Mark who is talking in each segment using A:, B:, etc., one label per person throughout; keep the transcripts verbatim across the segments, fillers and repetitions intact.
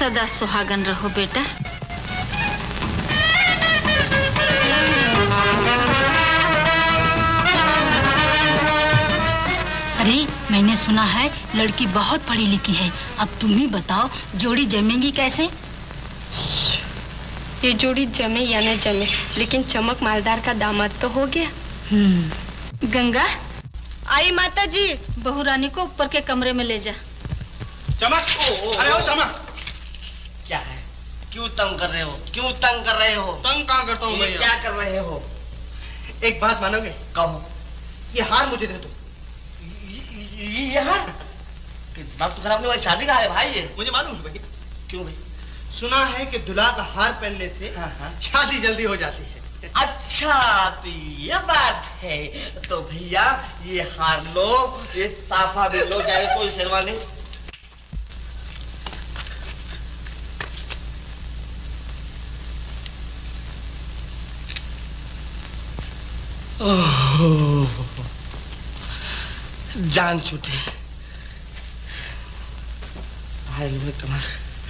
A: सदा सुहागन रहो बेटा।
B: अरे मैंने सुना है लड़की बहुत पढ़ी लिखी है। अब तुम ही बताओ जोड़ी जमेगी कैसे?
C: ये जोड़ी जमे या न जमे, लेकिन चमक मालदार का दामाद तो हो गया।
B: हम्म।
A: गंगा
C: आई माता जी।
A: बहू रानी को ऊपर के कमरे में ले जा।
D: चमक, अरे ओ चमक,
E: क्या है? क्यों तंग कर रहे हो? क्यों तंग कर रहे हो?
D: तंग कहाँ करता हूँ भैया?
E: क्या कर रहे हो?
D: एक बात मानोगे?
E: कहो।
D: ये हार मुझे दे दो।
E: ये हार? वक्त खराब नहीं हुआ, शादी का है भाई ये।
D: मुझे मालूम है भैया।
E: क्यों भाई?
D: सुना है कि दूल्हा का हार पहनने से
E: हाँ हाँ।
D: शादी जल्दी हो जाती है।
E: अच्छा तो ये बात है। तो भैया ये हार लो, ये साफा भी लो, चाहे कोई शेरवानी। जान छूटी। भाई में कमर।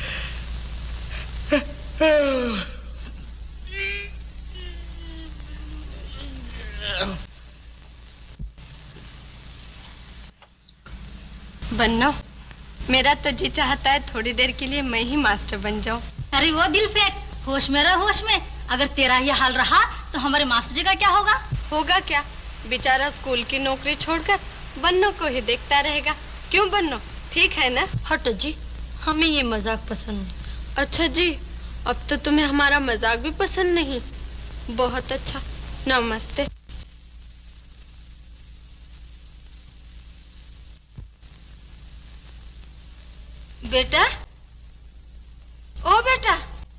C: बन्नो, मेरा तो जी चाहता है थोड़ी देर के लिए मैं ही मास्टर बन जाऊं।
B: अरे वो दिल फेंक, होश में रह होश में। अगर तेरा ये हाल रहा तो हमारे मास्टर जी का क्या होगा?
C: होगा क्या, बेचारा स्कूल की नौकरी छोड़कर बन्नो को ही देखता रहेगा। क्यों बन्नो, ठीक है ना?
A: हटो जी, हमें ये मजाक पसंद नहीं।
C: अच्छा जी, अब तो तुम्हें हमारा मजाक भी पसंद नहीं। बहुत अच्छा, नमस्ते।
A: बेटा, ओ बेटा,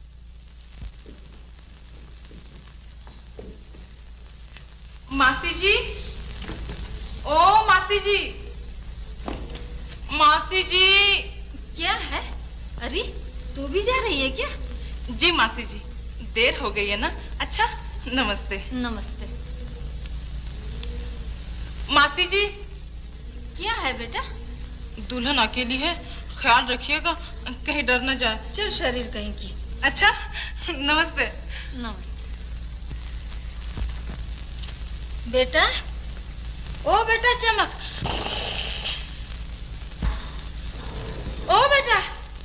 F: मासी जी, ओ मासी जी, मासी जी।
A: क्या है? अरे तू भी जा रही है क्या?
F: जी मासी जी, देर हो गई है ना। अच्छा नमस्ते।
A: नमस्ते।
F: मासी जी।
A: क्या है बेटा?
F: दुल्हन अकेली है, ख्याल रखिएगा कहीं डर न जाए।
A: चल शरीर कहीं की।
F: अच्छा नमस्ते।
A: नमस्ते बेटा। ओ बेटा चमक, ओ बेटा।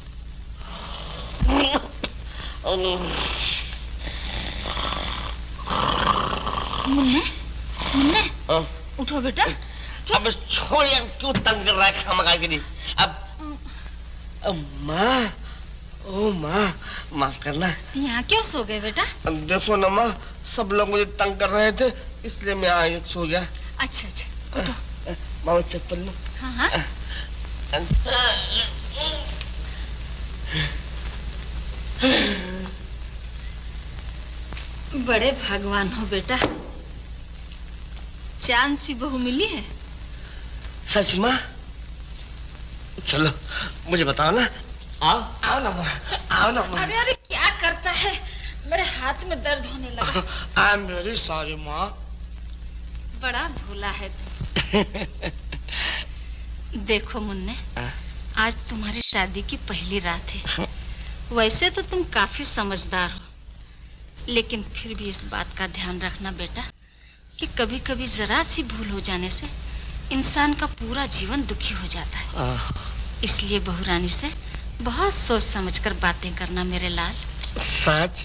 A: मुन्ने, मुन्ने, उठो बेटा।
E: अब छोड़ यार, क्यों तंग कर रहा है खामखा के लिए? अब माँ, ओ माँ, माफ करना।
A: यहाँ क्यों सो गए बेटा?
E: देखो ना माँ, सब लोग मुझे तंग कर रहे थे, इसलिए मैं आया सो गया।
A: अच्छा अच्छा, उठो।
E: माँ चप्पल लो।
A: हाँ हाँ। बड़े भगवान हो बेटा, चांद सी बहू मिली है।
E: सच माँ? चलो मुझे बताओ ना। आओ आओ ना माँ, आओ ना माँ।
A: अरे अरे क्या करता है, मेरे हाथ में दर्द होने लगा।
E: आ मेरी सारी माँ।
A: बड़ा भोला है तू। देखो मुन्ने, आज तुम्हारी शादी की पहली रात है। वैसे तो तुम काफी समझदार हो, लेकिन फिर भी इस बात का ध्यान रखना बेटा कि कभी कभी जरा सी भूल हो जाने से इंसान का पूरा जीवन दुखी हो जाता है। इसलिए बहू रानी से बहुत सोच समझकर बातें करना मेरे लाल।
E: सच?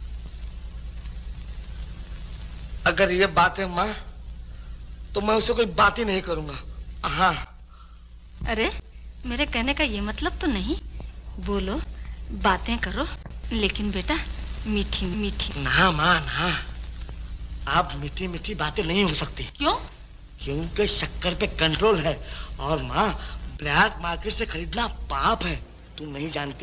E: अगर ये बात है माँ, तो मैं उसे कोई बात ही नहीं करूंगा। हाँ।
A: अरे मेरे कहने का ये मतलब तो नहीं। बोलो, बातें करो, लेकिन बेटा मीठी मीठी।
E: ना माँ ना, आप मीठी मीठी बातें नहीं हो सकती।
A: क्यों?
E: क्योंकि शक्कर पे कंट्रोल है, और माँ ब्लैक मार्केट से खरीदना पाप है। तुम नहीं जानती,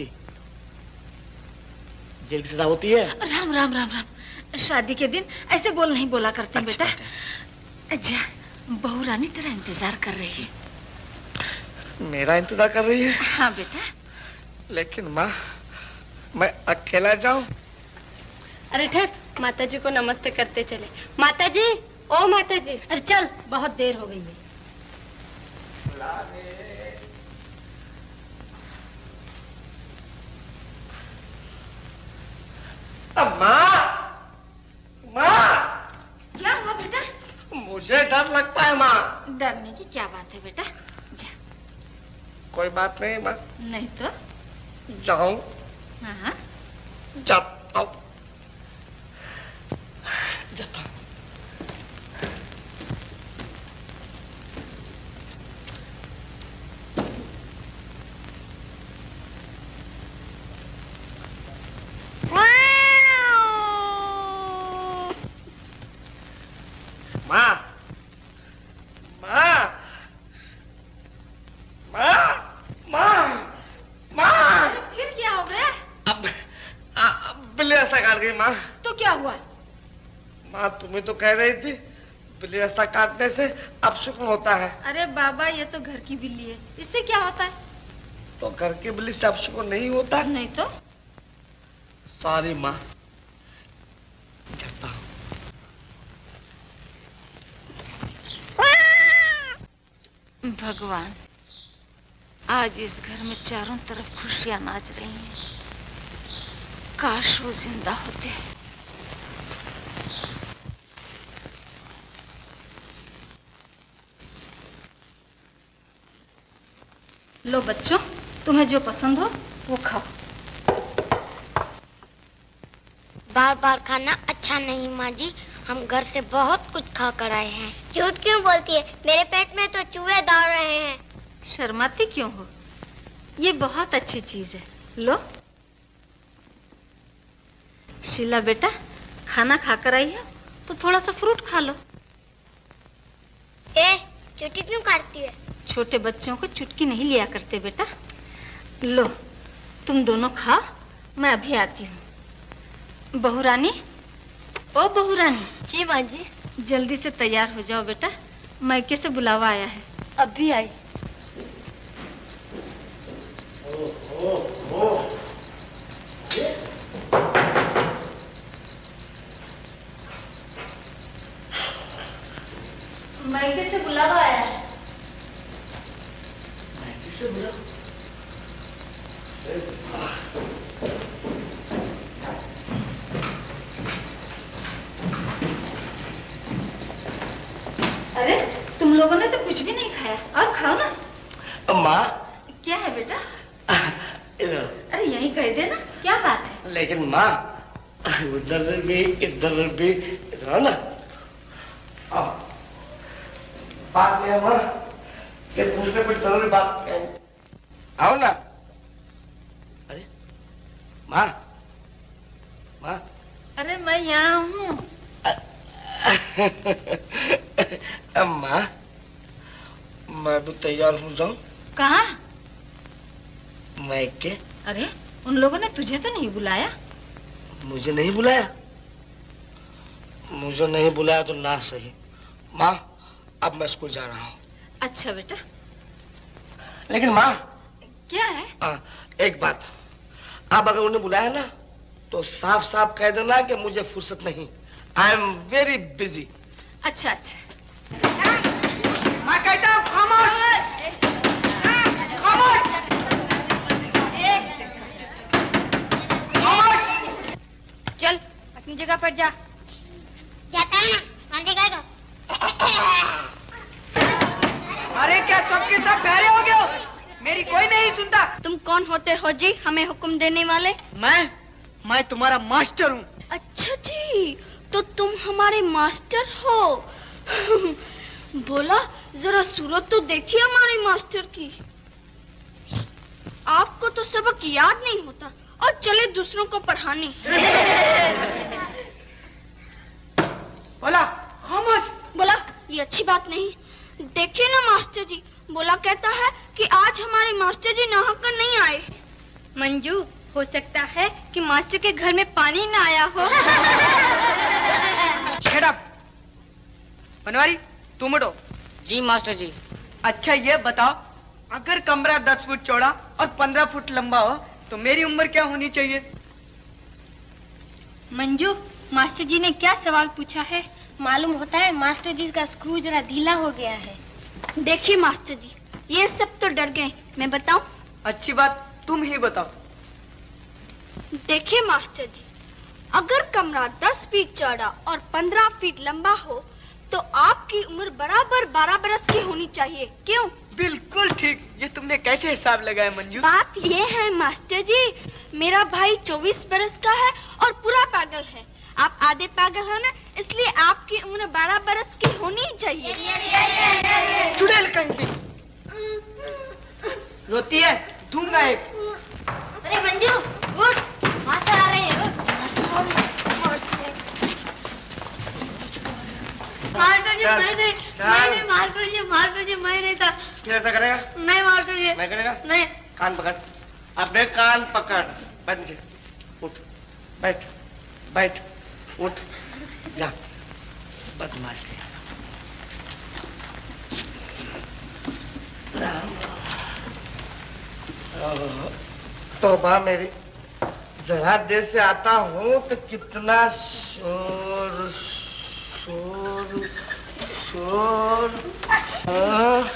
E: जेल की सजा होती है।
A: राम राम राम राम, शादी के दिन ऐसे बोल नहीं बोला करते। अच्छा बेटा। अच्छा, बहू रानी तेरा इंतजार कर रही है।
E: मेरा इंतजार कर रही है?
A: हाँ बेटा।
E: लेकिन माँ, मैं अकेला जाऊं?
C: अरे ठहर, माता जी को नमस्ते करते चले। माता जी, ओ माता जी।
A: अरे चल, बहुत देर हो गई है।
E: अम्मा, माँ,
A: क्या हुआ बेटा?
E: मुझे डर लगता है माँ।
A: डरने की क्या बात है बेटा? जा।
E: कोई बात नहीं माँ।
A: नहीं तो?
E: जाऊं?
A: हाँ।
E: जाता हूँ। जाता हूँ। माँ, माँ, माँ, माँ, माँ।
A: फिर क्या हो गया?
E: अब, अब बिल्ली रास्ता काट गई माँ।
A: तो क्या हुआ?
E: माँ तुम्हें तो कह रही थी बिल्ली रास्ता काटने से अपशुक्न होता है।
A: अरे बाबा ये तो घर की बिल्ली है, इससे क्या होता है?
E: तो घर की बिल्ली से अपशुक्न नहीं होता?
A: नहीं तो?
E: सॉरी माँ, जाता हूँ।
A: भगवान, आज इस घर में चारों तरफ खुशियां नाच रही हैं। काश वो जिंदा होते। लो बच्चों, तुम्हें जो पसंद हो वो खाओ।
G: बार बार खाना अच्छा नहीं माँ जी, हम घर से बहुत कुछ खा कर आए हैं। झूठ क्यों बोलती है? मेरे पेट में तो चूहे दौड़ रहे हैं।
A: शर्माती क्यों हो? ये बहुत अच्छी चीज है, लो। शीला बेटा, खाना खाकर आई है तो थोड़ा सा फ्रूट खा लो।
G: ए, चुटकी क्यों काटती है?
A: छोटे बच्चों को चुटकी नहीं लिया करते बेटा। लो, तुम दोनों खाओ, मैं अभी आती हूँ। बहू रानी, ओ बहू रानी।
G: जी माँ जी।
A: जल्दी से तैयार हो जाओ बेटा, मायके से बुलावा आया है।
G: अभी आई।
E: ओ, ओ, ओ।
A: मायके से बुलावा आया है।
E: मायके से बुलावा?
A: अरे तुम लोगों ने तो कुछ भी नहीं खाया, और खाओ ना।
E: अम्मा।
A: क्या है बेटा?
E: इधर।
A: अरे यहीं कह देना, क्या बात है?
E: लेकिन माँ, उधर भी इधर भी इधर ना। आओ। बात है माँ, कि दूसरे पर जरूरी बात है। आओ ना। अरे माँ, माँ।
A: अरे मैं यहाँ हूँ।
E: अम्मा, मैं भी तैयार हो जाऊं?
A: कहाँ?
E: मायके।
A: अरे उन लोगों ने तुझे तो नहीं बुलाया?
E: मुझे नहीं बुलाया? मुझे नहीं बुलाया तो ना सही। माँ, अब मैं स्कूल जा रहा हूँ।
A: अच्छा बेटा।
E: लेकिन माँ।
A: क्या है?
E: आ, एक बात, अब अगर उन्हें बुलाया ना तो साफ साफ कह देना कि मुझे फुर्सत नहीं। I am very busy.
A: अच्छा अच्छा।
D: मैं कहता हूँ खामोश। खामोश। खामोश।
G: चल अपनी जगह पर जा। जाता है ना, मार देगा।
D: अरे क्या सबके सब बहरे हो गए? मेरी कोई नहीं सुनता।
G: तुम कौन होते हो जी, हमें हुक्म देने वाले?
D: मैं मैं तुम्हारा मास्टर हूँ।
G: अच्छा जी, तो तुम हमारे मास्टर हो। बोला जरा सूरत तो देखिए हमारे मास्टर की। आपको तो सबक याद नहीं होता और चले दूसरों को पढ़ाने।
D: बोला खामोश।
G: बोला ये अच्छी बात नहीं। देखिए ना मास्टर जी, बोला कहता है कि आज हमारे मास्टर जी नहाकर नहीं आए। मंजू, हो सकता है कि मास्टर के घर में पानी ना आया हो।
D: Shut up. बनवारी, तुम उठो।
E: जी मास्टर जी।
D: अच्छा ये बताओ, अगर कमरा दस फुट चौड़ा और पंद्रह फुट लंबा हो तो मेरी उम्र क्या होनी चाहिए?
G: मंजू, मास्टर जी ने क्या सवाल पूछा है? मालूम होता है मास्टर जी का स्क्रू जरा ढीला हो गया है। देखिए मास्टर जी, ये सब तो डर गए। मैं बताऊं?
D: अच्छी बात, तुम ही बताओ।
G: देखिए मास्टर जी, अगर कमरा दस फीट चौड़ा और पंद्रह फीट लंबा हो तो आपकी उम्र बराबर बारह बरस की होनी चाहिए। क्यों?
D: बिल्कुल ठीक। ये तुमने कैसे हिसाब लगाया मंजू?
G: बात ये है मास्टर जी, मेरा भाई चौबीस बरस का है और पूरा पागल है। आप आधे पागल है ना, इसलिए आपकी उम्र बारह बरस की होनी चाहिए।
D: चुड़ैल कहीं भी रोती है, दूंगा एक।
G: अरे मंजू उठ, मास्टर आ रहे हैं। मास्टर जी मैंने मैंने मास्टर जी मास्टर जी मैं नहीं था।
E: क्या ऐसा करेगा?
G: नहीं मास्टर जी
E: नहीं करेगा?
G: नहीं।
E: कान पकड़, अपने कान पकड़। बंद कर, उठ, बैठ, बैठ, उठ, जा, बदमाश। तौबा मेरी, जरा देर से आता हूँ तो कितना शोर शोर शोर। हाँ।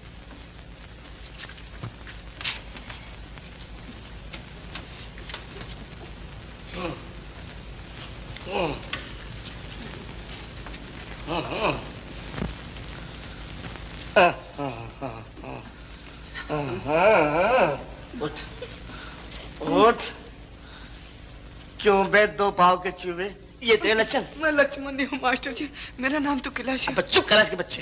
E: उठ उठ, क्यों बे दो पाव के चूहे? ये तेरे लक्षण?
D: मैं लक्ष्मण नहीं हूँ मास्टर जी, मेरा नाम तो कैलाश है।
E: बच्चों कैलाश के बच्चे।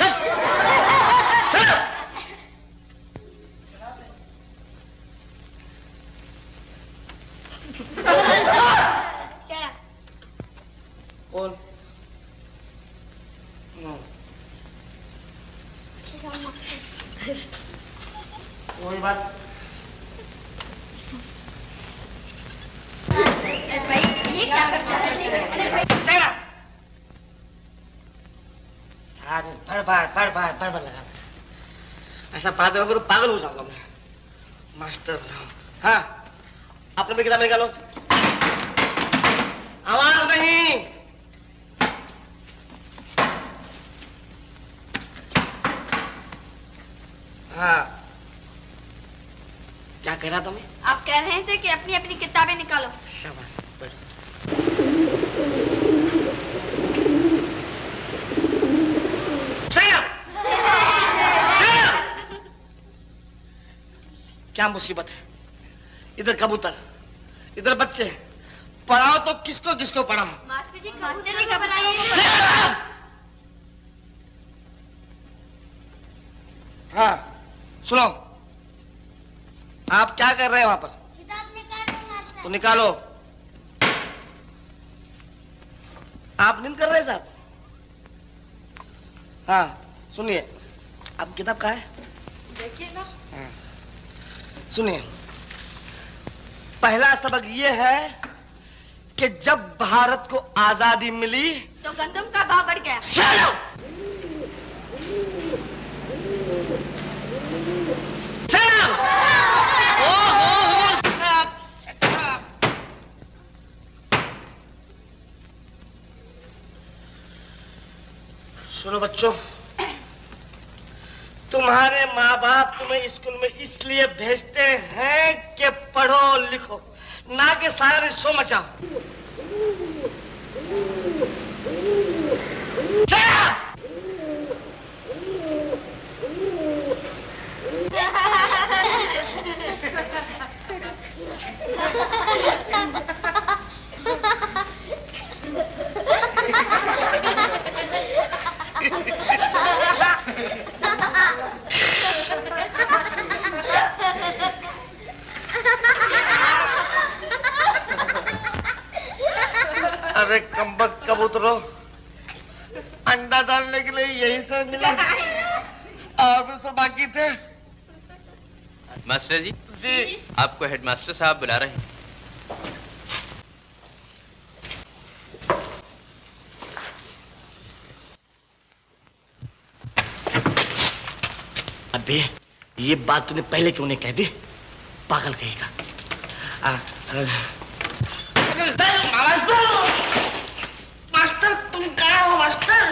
E: कौन? कोई बात
G: भाई ये क्या करता है?
E: सारे भर बार भर बार भर बार लगा। ऐसा पागल होगा तो पागल हो जाऊंगा मैं। मास्टर बनाओ। हाँ, अपने भी किताब निकालो। आवाज नहीं। हाँ, क्या कह रहा था मैं?
G: आप कह रहे थे कि अपनी अपनी किताबें निकालो।
E: शाबाश, बैठो। क्या मुसीबत है? इधर कबूतर, इधर बच्चे। पढ़ाओ तो किसको किसको पढ़ाओ?
G: मास्टर जी कबूतर को बनाइए।
E: हाँ, सुनो, आप क्या कर रहे हैं वहां पर?
G: किताब निकालो।
E: तो निकालो। आप नींद कर रहे हैं साहब? हाँ, सुनिए, आप किताब कहाँ है?
C: देखिए ना।
E: हाँ, सुनिए, पहला सबक ये है कि जब भारत को आजादी मिली
G: तो गंदम का भाव बढ़ गया।
E: सुनो बच्चों, तुम्हारे माँ बाप तुम्हें स्कूल में इसलिए भेजते हैं कि पढ़ो लिखो, ना कि सारा शो मचाओ। अरे कम्बक कबूतरों, अंडा डालने के लिए यही से मिला और भी सब बाकी थे।
H: मास्टर जी,
E: जी
H: आपको हेडमास्टर साहब बुला रहे हैं।
E: अबे ये बात तूने पहले क्यों नहीं कह दी? पागल कहेगा। आ, आ, मास्टर तुम कहाँ हो मास्टर?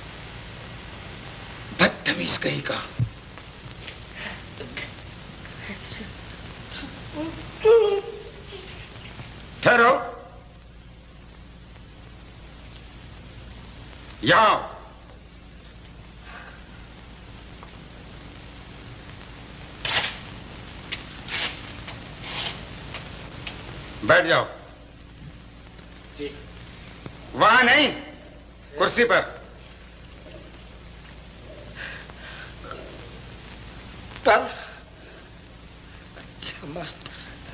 I: बदतमीज कहीं का। ठहरो, यहाँ बैठ जाओ।
E: जी।
I: वहां नहीं, कुर्सी पर।
E: पर अच्छा मास्टर।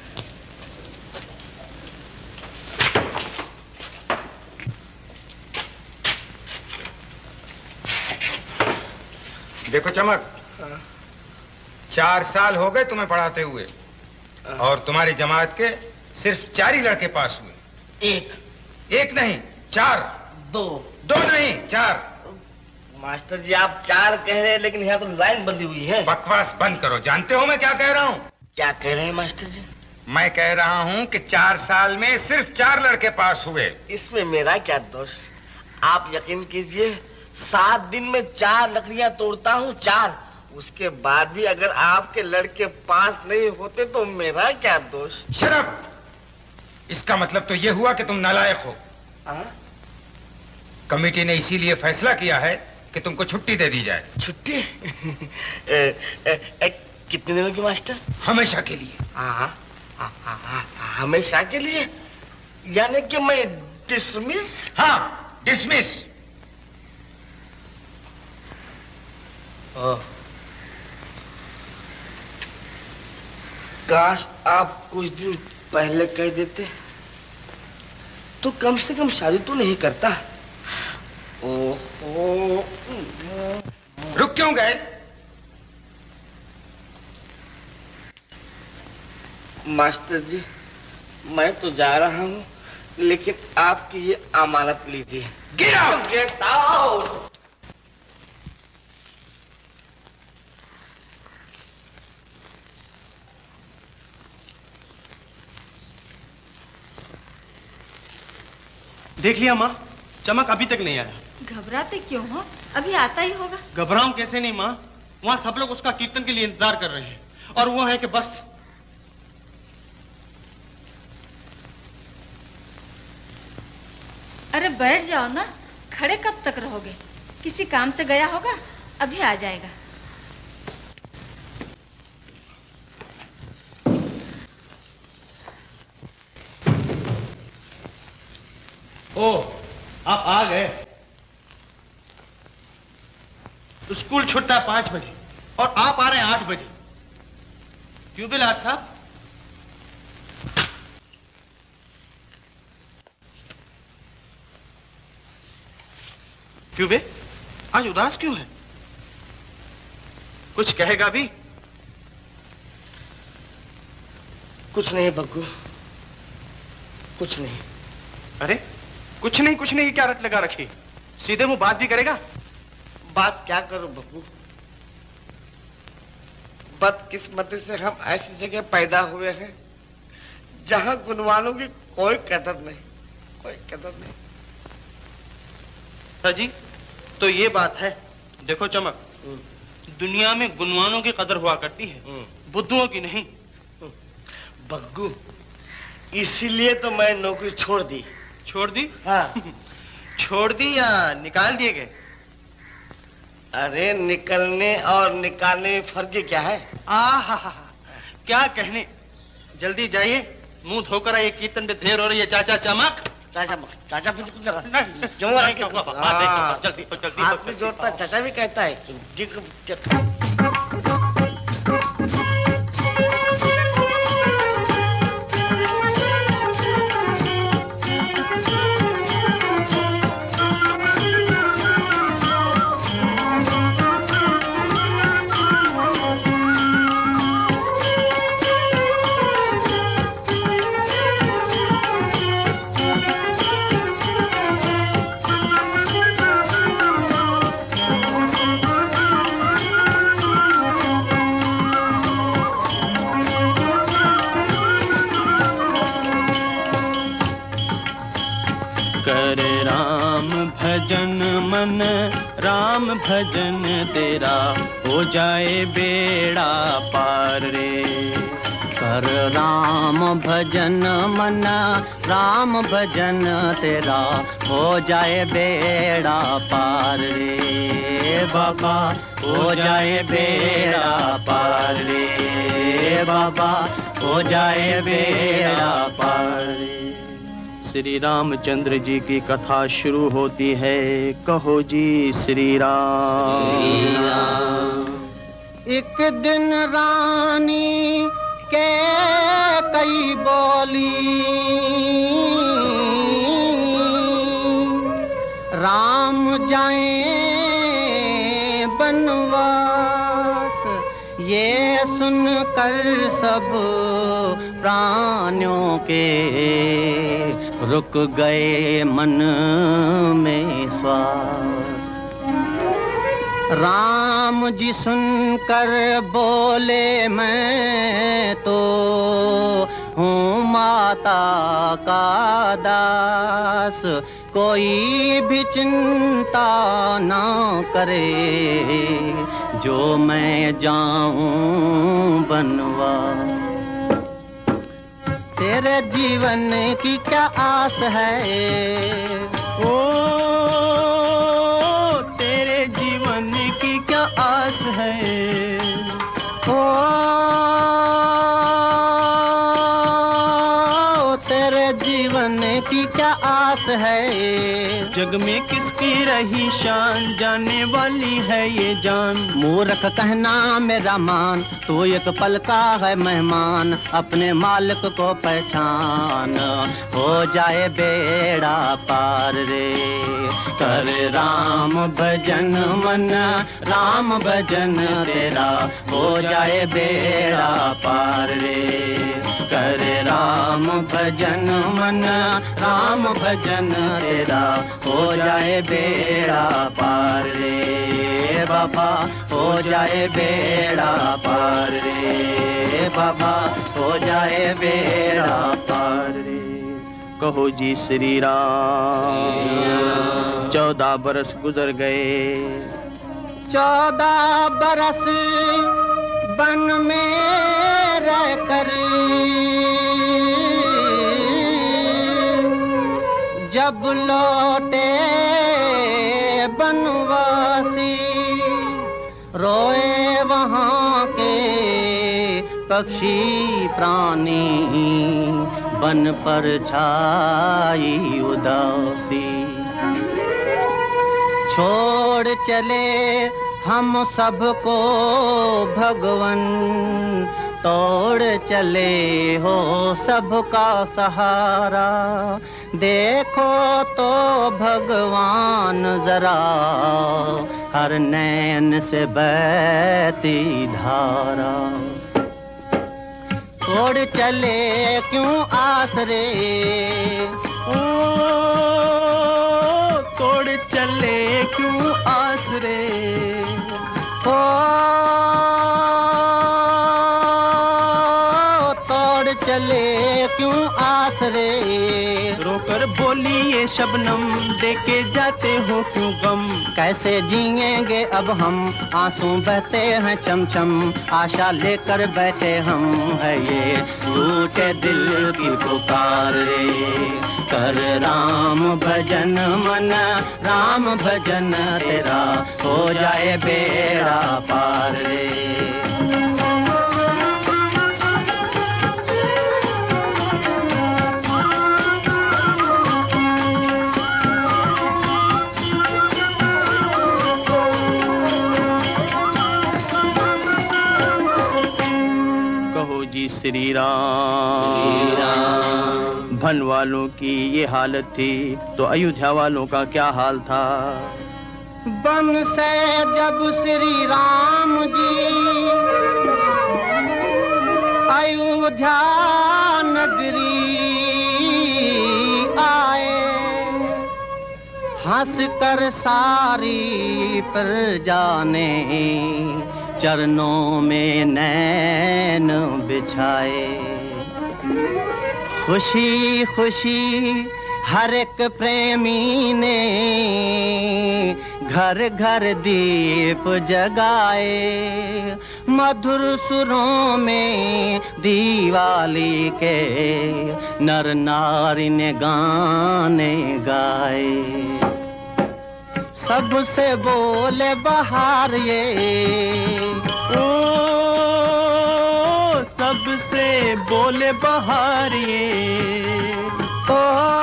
I: देखो चमक, चार साल हो गए तुम्हें पढ़ाते हुए और तुम्हारी जमात के सिर्फ चार ही लड़के पास हुए।
E: एक
I: एक नहीं, चार।
E: दो
I: दो नहीं, चार।
E: मास्टर जी आप चार कह रहे हैं लेकिन यहाँ तो लाइन बंधी हुई है।
I: बकवास बंद करो, जानते हो मैं क्या कह रहा हूँ?
E: क्या कह रहे हैं मास्टर जी?
I: मैं कह रहा हूँ कि चार साल में सिर्फ चार लड़के पास हुए।
E: इसमें मेरा क्या दोष? आप यकीन कीजिए, सात दिन में चार लकड़ियां तोड़ता हूँ, चार। उसके बाद भी अगर आपके लड़के पास नहीं होते तो मेरा क्या दोष?
I: शराब। इसका मतलब तो ये हुआ कि तुम नालायक हो।
E: आ?
I: कमेटी ने इसीलिए फैसला किया है कि तुमको छुट्टी दे दी जाए।
E: छुट्टी? ए, ए, ए, कितने दिनों की मास्टर?
I: हमेशा के लिए।
E: हाँ, हमेशा के लिए? यानी कि मैं डिसमिस?
I: हाँ, डिसमिस।
E: काश आप कुछ दिन पहले कह देते तो कम से कम शादी तो नहीं करता। ओहो।
I: रुक क्यों गए?
E: मास्टर जी मैं तो जा रहा हूँ लेकिन आपकी ये अमानत लीजिए।
I: Get out.
E: Get out.
J: देख लिया माँ, चमक अभी तक नहीं आया।
A: घबराते क्यों हो? अभी आता ही होगा।
J: घबराऊं कैसे नहीं माँ, वहाँ सब लोग उसका कीर्तन के लिए इंतजार कर रहे हैं और वो है कि बस।
A: अरे बैठ जाओ ना, खड़े कब तक रहोगे? किसी काम से गया होगा, अभी आ जाएगा।
J: ओह, आप आ गए। स्कूल छूटता है पांच बजे और आप आ रहे हैं आठ बजे। क्यों बिलाट साहब? क्यों बे, आज उदास क्यों है? कुछ कहेगा भी?
E: कुछ नहीं बग्गू, कुछ नहीं।
J: अरे कुछ नहीं कुछ नहीं क्या रट लगा रखी? सीधे मुंह बात भी करेगा?
E: बात क्या करूं बग्गू, बदकिस्मती से हम ऐसी जगह पैदा हुए हैं जहां गुणवानों की कोई कदर नहीं, कोई कदर नहीं।
J: जी तो ये बात है। देखो चमक, दुनिया में गुणवानों की कदर हुआ करती है, बुद्धुओं की नहीं।
E: बग्गू इसीलिए तो मैं नौकरी छोड़ दी।
J: छोड़ दी?
E: हाँ।
J: छोड़ दी या निकाल दिए गए?
E: अरे निकलने और निकालने में फर्क क्या है?
J: आहा, क्या कहने। जल्दी जाइए, मुंह धोकर आइए, कीर्तन में देर हो रही है। चाचा चमक,
E: चाचा चाचा फिर कुछ लगा
J: क्यों है कि जल्दी जल्दी
E: आदमी जोड़ता चाचा भी कहता है।
K: मन राम भजन तेरा हो जाए बेड़ा पार रे। कर राम भजन मन, राम भजन तेरा हो जाए बेड़ा पार रे बाबा, हो जाए बेड़ा पार रे बाबा, हो जाए बेड़ा पार रे।
J: श्री रामचंद्र जी की कथा शुरू होती है, कहो जी श्री राम।
K: एक दिन रानी के कई बोली, राम जाए बनवास, ये सुनकर सब प्राणियों के रुक गए मन में श्वास। राम जी सुनकर बोले मैं तो हूँ माता का दास, कोई भी चिंता ना करे जो मैं जाऊं बनवा। तेरे जीवन की क्या आस है,
J: ओ तेरे जीवन की क्या आस है,
K: ओ तेरे जीवन की क्या आस है।
J: जग में किसकी रही शान, जाने वाली है ये जान।
K: मूर्ख कहना मेरा मान, तू एक पल का है मेहमान, अपने मालिक को पहचान, हो जाए बेड़ा पार रे। कर राम भजन मन, राम भजन तेरा हो जाए बेड़ा पार रे। कर राम भजन मन, राम भजन तेरा हो जाए बेड़ा पार रे बाबा, हो जाए बेड़ा पार रे बाबा, हो जाए बेड़ा पार रे।
J: कहो जी श्री राम। चौदह बरस गुजर गए,
K: चौदह बरस वन में रह कर जब लौटे बनवासी, रोए वहाँ के पक्षी प्राणी, बन पर छाई उदासी। छोड़ चले हम सबको भगवन, तोड़ चले हो सबका सहारा। देखो तो भगवान जरा, हर नैन से बहती धारा। तोड़ चले क्यों आसरे,
J: ओ तोड़ चले क्यों आसरे,
K: ओ तोड़ चले क्यों आसरे।
J: रोकर बोली ये शबनम, देके जाते हो क्यों गम।
K: कैसे जिएंगे अब हम, आंसू बहते हैं चमचम, आशा लेकर बैठे हम है ये टूटे दिल की पुकार रे। कर राम भजन मन, राम भजन तेरा हो जाए बेड़ा पार रे।
J: जी श्री राम। भन वालों की ये हालत थी तो अयोध्या वालों का क्या हाल था।
K: बन से जब श्री राम जी अयोध्या नगरी आए, हंस कर सारी प्रजा ने चरणों में नैन बिछाए। खुशी खुशी हर एक प्रेमी ने घर घर दीप जगाए, मधुर सुरों में दिवाली के नर नारी ने गाने गाए। सबसे बोले बहार ये,
J: ओ सबसे बोले बहार ये,
K: ओ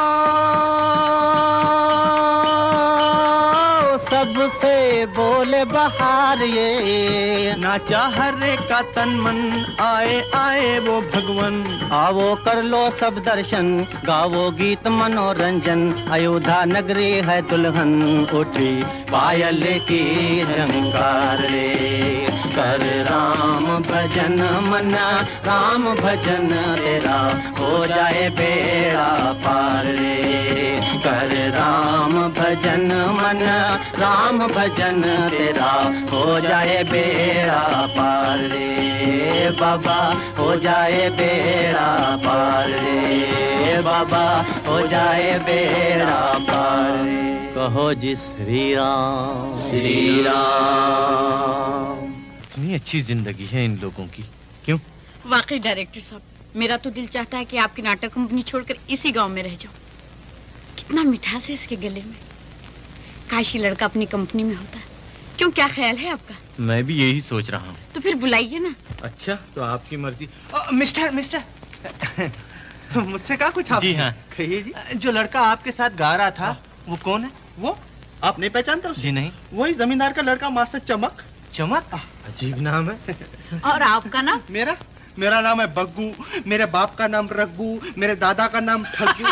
K: सबसे बोले बहार ये।
J: नाचा हरे का तन मन, आए आए वो भगवन।
K: आओ कर लो सब दर्शन, गावो गीत मनोरंजन। अयोध्या नगरी है दुल्हन, उठी पायल की झंकार रे। कर राम भजन मना, राम भजन तेरा हो जाए बेड़ा पार रे। कर राम भजन मना, राम भजन तेरा हो जाए बेड़ा पार रे। बाबा हो जाए बेड़ा पार रे, बाबा हो जाए बेड़ा पार रे। कहो जी श्री राम
J: श्री राम। इतनी अच्छी जिंदगी है इन लोगों की, क्यों?
B: वाकई डायरेक्टर साहब, मेरा तो दिल चाहता है कि आपकी नाटक कंपनी छोड़कर इसी गांव में रह जाऊं। कितना मिठास है इसके गले में। काश ये लड़का अपनी कंपनी में होता। क्यों, क्या ख्याल है आपका?
J: मैं भी यही सोच रहा हूँ।
B: तो फिर बुलाइए ना।
J: अच्छा, तो आपकी मर्जी।
L: ओ, मिस्टर मिस्टर मुझसे कहा कुछ आप?
J: जी हाँ,
L: कहिए जी। जो लड़का आपके साथ गा रहा था, वो कौन है? वो आप नहीं पहचानते उसे?
J: जी नहीं।
L: वही जमींदार का लड़का मास्टर चमक।
J: चमक? अजीब नाम है।
B: और आपका नाम?
L: मेरा मेरा नाम है बग्गू, मेरे बाप का नाम रग्गू, मेरे दादा का नाम ठग्गू।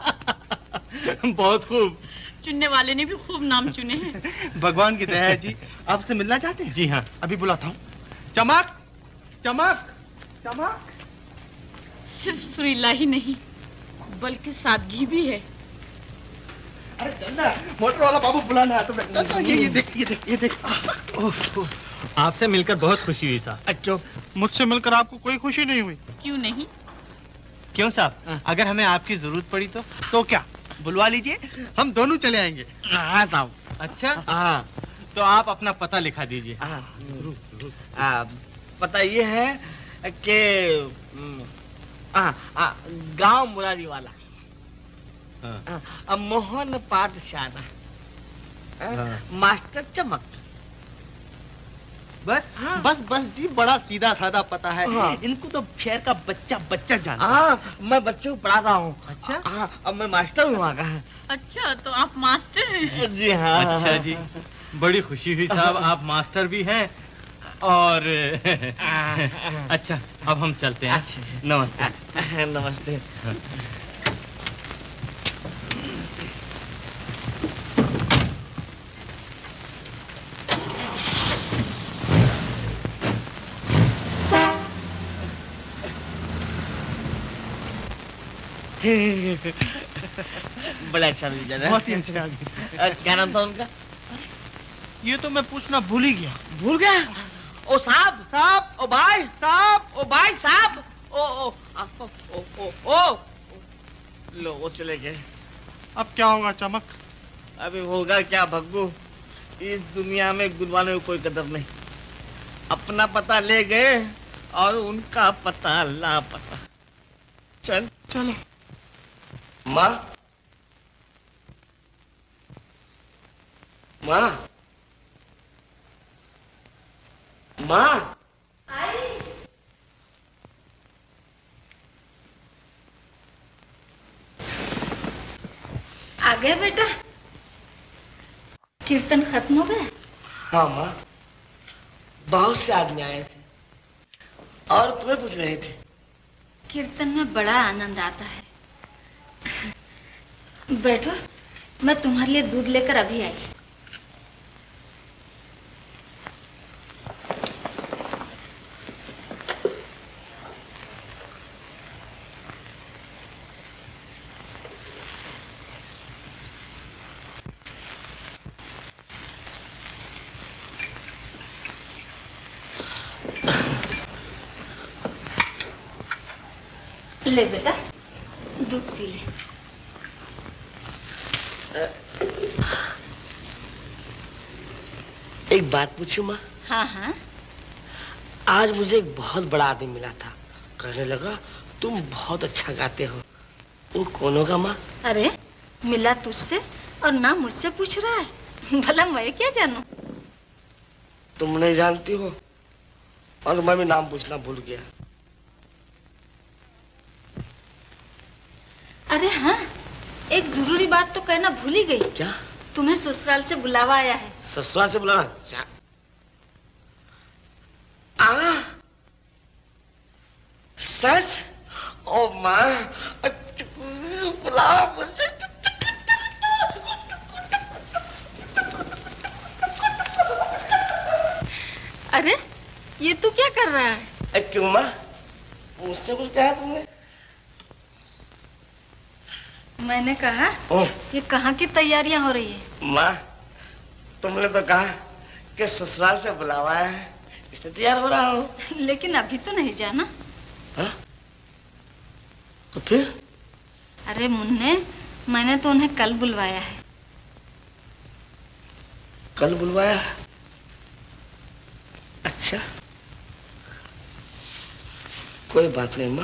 J: बहुत खूब।
B: चुनने वाले ने भी खूब नाम चुने हैं।
L: भगवान की दया है जी। आपसे मिलना चाहते हैं?
J: जी हाँ।
L: अभी बुलाता हूँ। चमक चमक चमक।
B: सिर्फ सुरीला ही नहीं, बल्कि सादगी भी है।
L: अरे चल ना, मोटर वाला बाबू बुलाना है तुम्हें। चल ना, ये ये देख ये देख ये देख।
J: आपसे मिलकर बहुत खुशी हुई था।
L: अच्छा, मुझसे मिलकर आपको कोई खुशी नहीं हुई?
B: क्यों नहीं?
L: क्यों साहब, अगर हमें आपकी जरूरत पड़ी तो तो क्या, बुलवा लीजिए, हम दोनों चले आएंगे। हाँ साहब।
J: अच्छा
L: हाँ,
J: तो आप अपना पता लिखा दीजिए।
E: पता ये है कि गांव मुरारी वाला, हाँ। मोहन पाठशाला, हाँ। मास्टर चमक।
L: बस हाँ। बस बस जी, बड़ा सीधा साधा पता है। हाँ। इनको तो शहर का बच्चा बच्चा जानता है।
E: हाँ, मैं बच्चे को पढ़ाता हूँ।
L: अच्छा
E: हाँ, अब मैं मास्टर हूँ वहाँ का।
B: अच्छा, तो आप मास्टर हैं?
E: जी हाँ।
J: अच्छा जी, बड़ी खुशी हुई साहब, आप मास्टर भी हैं। और अच्छा, अब हम चलते हैं।
E: नमस्ते। नमस्ते। बड़ा अच्छा मिल जाना।
L: बहुत ही अच्छा।
E: क्या नाम था उनका?
L: ये तो मैं पूछना भूल ही गया।
E: भूल गया? ओ साहब, साहब, ओ भाई साहब, ओ भाई साहब, ओ ओ ओ ओ ओ ओ लो, वो चले गए।
L: अब क्या होगा चमक?
E: अभी होगा क्या भग्गू, इस दुनिया में गुनवाने में कोई कदर नहीं। अपना पता ले गए और उनका पता लापता। चल
L: चलो।
E: माँ, माँ, माँ,
A: आ गए बेटा? कीर्तन खत्म हो गया?
E: हाँ माँ, बहुत से आदमी आए थे और तुम्हें पूछ रहे थे।
A: कीर्तन में बड़ा आनंद आता है। बैठो, मैं तुम्हारे लिए दूध लेकर अभी आई। ले बेटा, दूध पी ले।
E: एक बात पूछूं माँ?
A: हाँ हाँ।
E: आज मुझे एक बहुत बड़ा आदमी मिला था, कहने लगा तुम बहुत अच्छा गाते हो। वो कौन होगा माँ?
A: अरे मिला तुझसे और ना मुझसे पूछ रहा है, भला मैं क्या जानूं?
E: तुम नहीं जानती हो और मैं भी नाम पूछना भूल गया।
A: अरे हाँ, एक जरूरी बात तो कहना भूल ही गई।
E: क्या?
A: तुम्हें ससुराल से बुलावा आया है।
E: ससुराल से बुलावा? आ, सच? ओ माँ, बुलावा मुझे।
A: अरे ये तू क्या कर रहा है?
E: क्यों माँ, मुझसे कुछ कहा तुमने?
A: मैंने कहा ये कहाँ की तैयारियां हो रही है?
E: माँ, तुमने तो कहा कि ससुराल से बुलावा है, इसलिए तैयार हो रहा हूँ।
A: लेकिन अभी तो नहीं जाना।
E: हाँ? तो फिर?
A: अरे मुन्ने, मैंने तो उन्हें कल बुलवाया है।
E: कल बुलवाया? अच्छा, कोई बात नहीं माँ।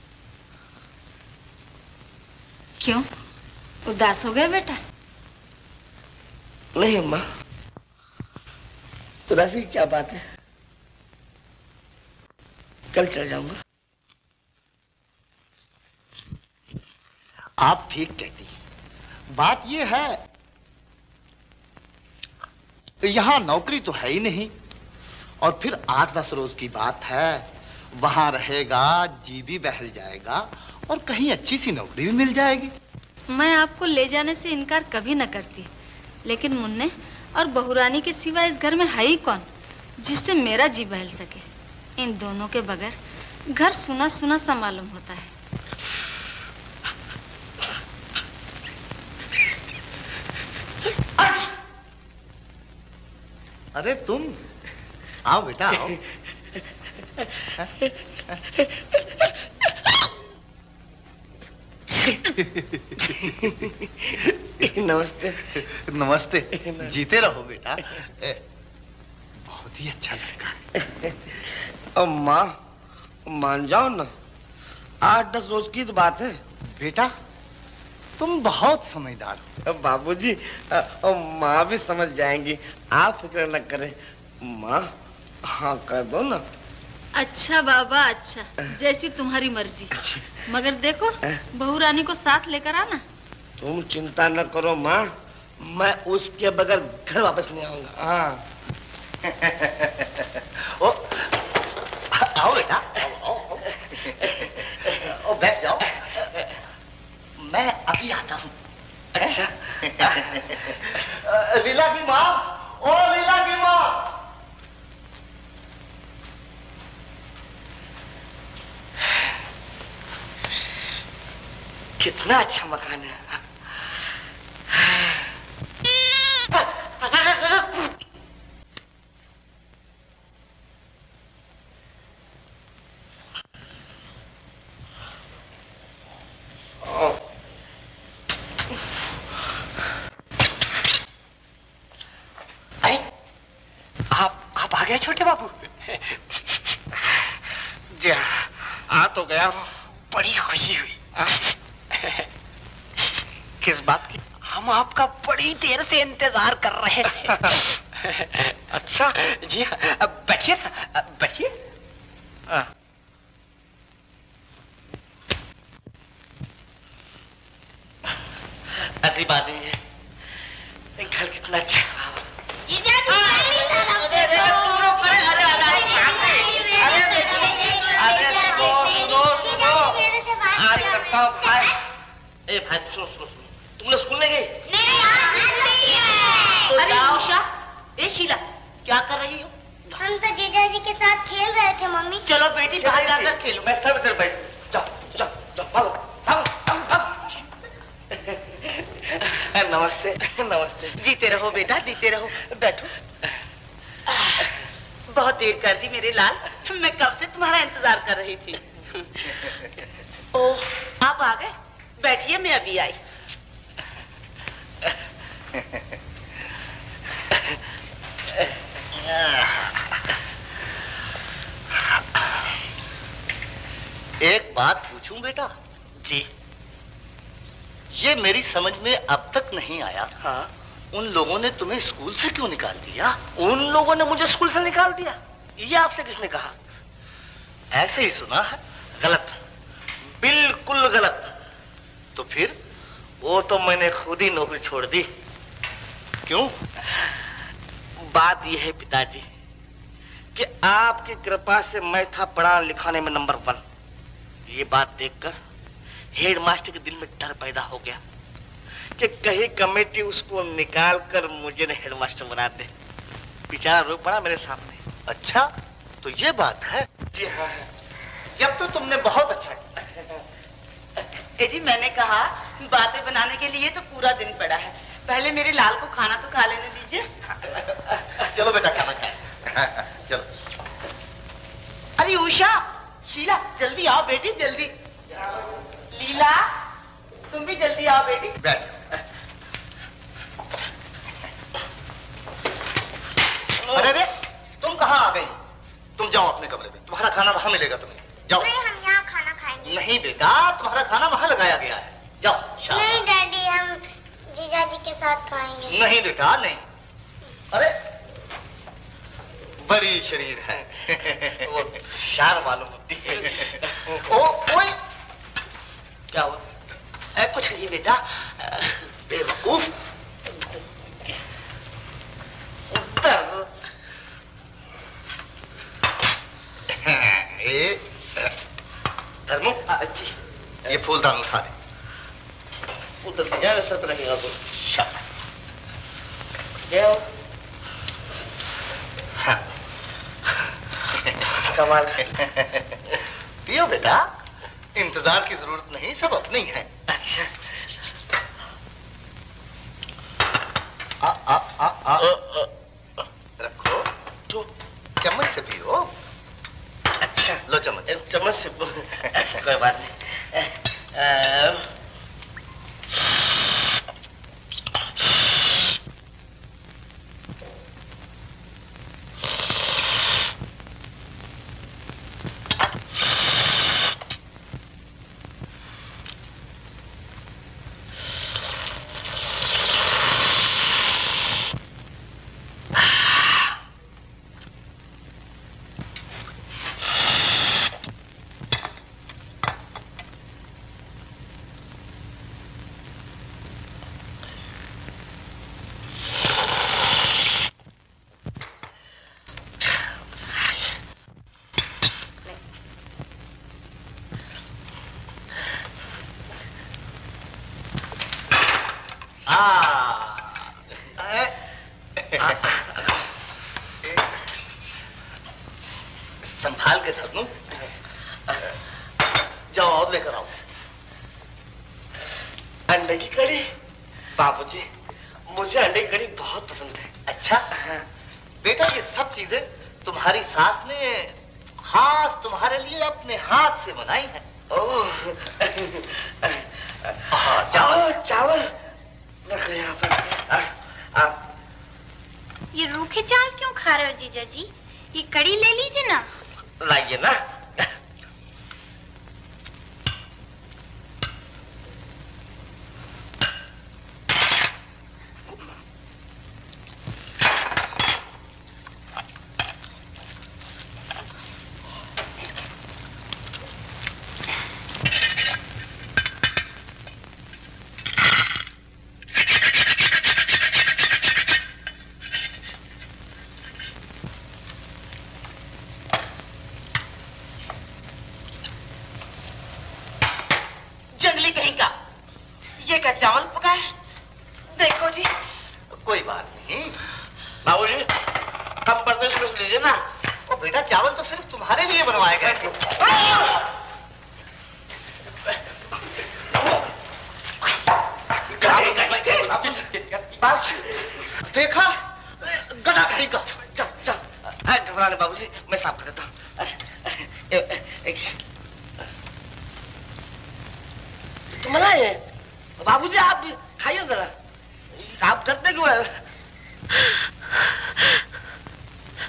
A: क्यों, उदास हो गए बेटा?
E: नहीं माँ, उदासी की क्या बात है, कल चल जाऊंगा।
L: आप ठीक कहती हैं। बात ये है, यहां नौकरी तो है ही नहीं, और फिर आठ दस रोज की बात है, वहां रहेगा, जी भी बहल जाएगा और कहीं अच्छी सी नौकरी भी मिल जाएगी।
A: मैं आपको ले जाने से इनकार कभी न करती, लेकिन मुन्ने और बहुरानी के सिवा इस घर में है ही कौन जिससे मेरा जी बहल सके। इन दोनों के बगैर घर सुना सुना सा मालूम होता है।
L: अरे तुम आओ बेटा, आओ।
E: नमस्ते।
L: नमस्ते। जीते रहो बेटा, बहुत ही अच्छा लड़का।
E: अब माँ मान जाओ ना, आठ दस रोज की तो बात है।
L: बेटा तुम बहुत समझदार हो।
E: बाबूजी, माँ भी समझ जाएंगी, आप फिक्र न करें। माँ हाँ कर दो ना।
A: अच्छा बाबा, अच्छा, जैसी तुम्हारी मर्जी। मगर देखो बहू रानी को साथ लेकर आना।
E: तुम चिंता न करो माँ, मैं उसके बगैर घर वापस नहीं आऊंगा। हाँ।
L: ओ, आओ बेटा, आओ, आओ, आओ, बैठ जाओ, मैं अभी आता हूँ। अच्छा। लीला की माँ, ओ लीला की माँ।
E: कितना अच्छा मकान है।
L: आप आप आ गए छोटे बाबू?
E: जी हाँ, आ तो गया हूँ।
L: बड़ी खुशी हुई।
E: किस बात की?
L: हम आपका बड़ी देर से इंतजार कर रहे थे।
E: अच्छा
L: जी हाँ, बैठिए ना, बैठिए।
E: अति बात नहीं है, घर कितना अच्छा है। ए भाई सुनो सुनो सुनो, तुमने स्कूल नहीं गई?
M: नहीं।
E: अरे उषा, ए शीला, क्या कर रही हो?
M: हम तो जीजा जी के साथ खेल रहे थे मम्मी।
E: चलो बेटी बाहर जाकर खेलो, मैं सब इधर बैठ। जाओ जाओ जाओ, भागो भागो भागो भागो। नमस्ते नमस्ते।
N: जीते रहो बेटा, जीते रहो, बैठो। बहुत देर कर दी मेरे लाल, मैं कब से तुम्हारा इंतजार कर रही थी। ओह, आप आ गए, बैठिए, मैं अभी आई।
L: एक बात पूछूं बेटा? जी। ये मेरी समझ में अब तक नहीं आया। हाँ? उन लोगों ने तुम्हें स्कूल से क्यों निकाल दिया?
E: उन लोगों ने मुझे स्कूल से निकाल दिया? ये आपसे किसने कहा?
L: ऐसे ही सुना है।
E: गलत, बिल्कुल गलत।
L: तो फिर?
E: वो तो मैंने खुद ही नौकरी छोड़ दी।
L: क्यों?
E: बात यह है पिताजी कि आपकी कृपा से मैं था पढ़ाने लिखाने में नंबर वन। ये बात देखकर हेडमास्टर के दिल में डर पैदा हो गया कि कहीं कमेटी उसको निकाल कर मुझे न हेडमास्टर बना दे। बेचारा रो पड़ा मेरे सामने।
L: अच्छा, तो ये बात है?
E: जी हाँ।
L: जब तो तुमने बहुत अच्छा किया।
N: ए जी, मैंने कहा बातें बनाने के लिए तो पूरा दिन पड़ा है, पहले मेरे लाल को खाना तो खा लेने दीजिए।
L: चलो बेटा, खाना खाए। चलो।
N: अरे उषा, शीला, जल्दी आओ बेटी, जल्दी। लीला, तुम भी जल्दी आओ बेटी।
L: बैठ। अरे रे, तुम कहाँ आ गई? तुम जाओ अपने कमरे में, तुम्हारा खाना वहां मिलेगा तुम्हें। जाओ।
M: नहीं, हम यहाँ खाना खाएंगे।
L: नहीं बेटा, तुम्हारा खाना वहां लगाया गया है। जाओ।
M: नहीं डैडी, हम जीजा जी के साथ खाएंगे।
L: नहीं बेटा, नहीं। अरे बड़ी शरीर है।
E: वो शार मालूम होती है।
L: ओ, ओए,
E: क्या हुआ?
L: ए, कुछ नहीं बेटा, बेवकूफ। ये
E: धर्मो,
L: जी, ये फूलदान उठा दे।
E: उधर दिया सत रहेगा तो।
L: हाँ।
E: कमाल।
L: पियो बेटा, इंतजार की जरूरत नहीं, सब अपने ही है।
E: अच्छा।
L: आ, आ, आ, आ। रखो तो चम्मच से पियो।
E: अच्छा,
L: लो चम्मच।
E: चम्मच से कोई बात नहीं।
L: संभाल के धर लूं। जाओ और लेकर आओ।
E: अंडे की कड़ी? बाबूजी, मुझे अंडे की कड़ी बहुत पसंद है।
L: अच्छा? हाँ। बेटा, ये सब चीजें तुम्हारी सास ने खास तुम्हारे लिए अपने हाथ से बनाई है।
E: ओह,
L: चावल
E: चावल रख यहाँ पर। आप
G: ये रूखे चावल क्यों खा रहे हो जीजा जी? ये कड़ी ले लीजिए ना।
E: लाइए ना।
N: चावल पका है, देखो जी।
L: कोई बात नहीं
E: बाबूजी, कम परदेश में लीजिए ना।
L: ओ बेटा, चावल तो सिर्फ तुम्हारे लिए बनवाए गए थे। देखा, गधा कहीं का।
E: चल चल, घबराने बाबूजी, मैं साफ कर देता हूँ। तुम बनाए बाबूजी, आप भी खाइए जरा। आप डरते क्यों है?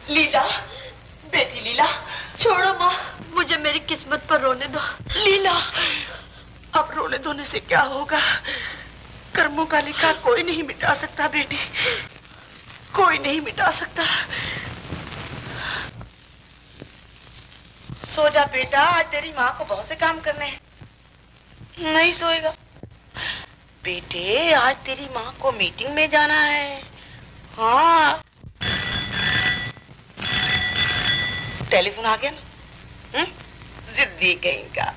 N: लीला, बेटी लीला।
O: छोड़ो माँ, मुझे मेरी किस्मत पर रोने दो।
N: लीला, अब रोने धोने से क्या होगा? कर्मों का लिखा कोई नहीं मिटा सकता बेटी, कोई नहीं मिटा सकता। सो जा बेटा, आज तेरी माँ को बहुत से काम करने हैं। नहीं सोएगा बेटे, आज तेरी माँ को मीटिंग में जाना है। हाँ, टेलीफोन आ गया ना? जिद्दी कहीं का।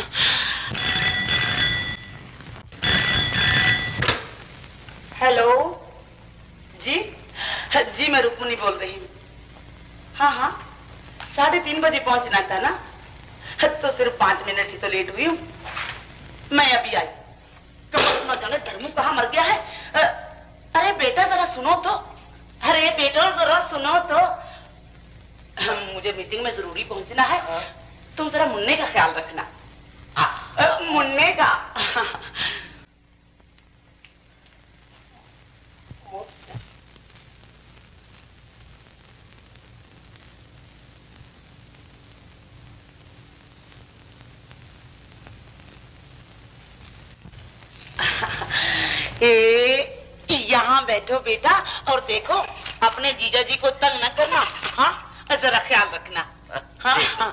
N: हेलो जी, जी मैं रुक्मणी बोल रही हूँ। हाँ हाँ, साढ़े तीन बजे पहुंचना था ना, तो सिर्फ पांच मिनट ही तो लेट हुई हूँ। मैं अभी आई। तो जाने धर्मू कहाँ मर गया है? अरे बेटा जरा सुनो तो, अरे बेटा जरा सुनो तो, मुझे मीटिंग में जरूरी पहुंचना है। तुम जरा मुन्ने का ख्याल रखना। आ, मुन्ने का। ए, यहाँ बैठो बेटा और देखो, अपने जीजा जी को तंग न करना। हाँ, जरा ख्याल रखना। हाँ हाँ।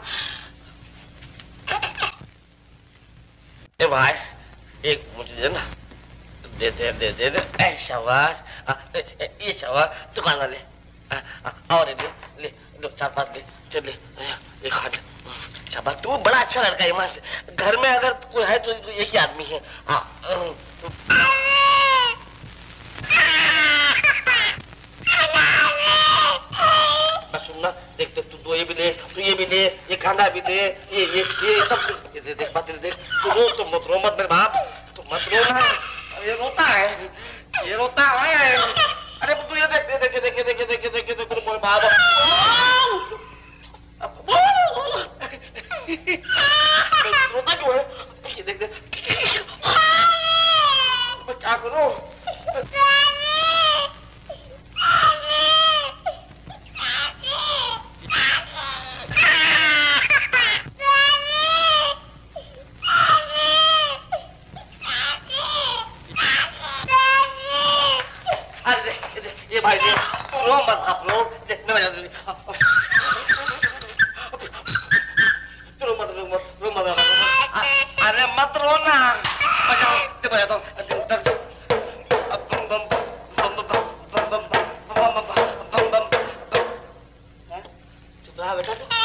E: ए भाई, एक मुझे दे ना, दे दे दे दे दे। ए शाबाश, ये शाबाश, दुकान वाले। और ले ले, दो चार पाँच ले, चल ले, ये खा ले। शाबाश, तू बड़ा अच्छा लड़का है। वहाँ से घर में अगर कोई है तो एक ही आदमी है। सुनना, देख देख, तू दो ये भी ले, तू ये भी ले, ये कांदा भी दे, ये ये ये सब कुछ दे। देख बात देख, तू रो तो मत रो मत मेरे बाप, तू मत रो ना। ये रोता है, ये रोता है। अरे तू ये देख देख देख देख देख देख देख देख मेरे बाप। रोता क्यों है? ये देख देख, मैं क्या करूं? ये भाई जी, रो मत आप रो, मैं बजा दूंगी। रो मत रो मत रो मत, अरे मत रो ना, बजाओ, ते बजाता हूँ। चुप रहा बेटा तू।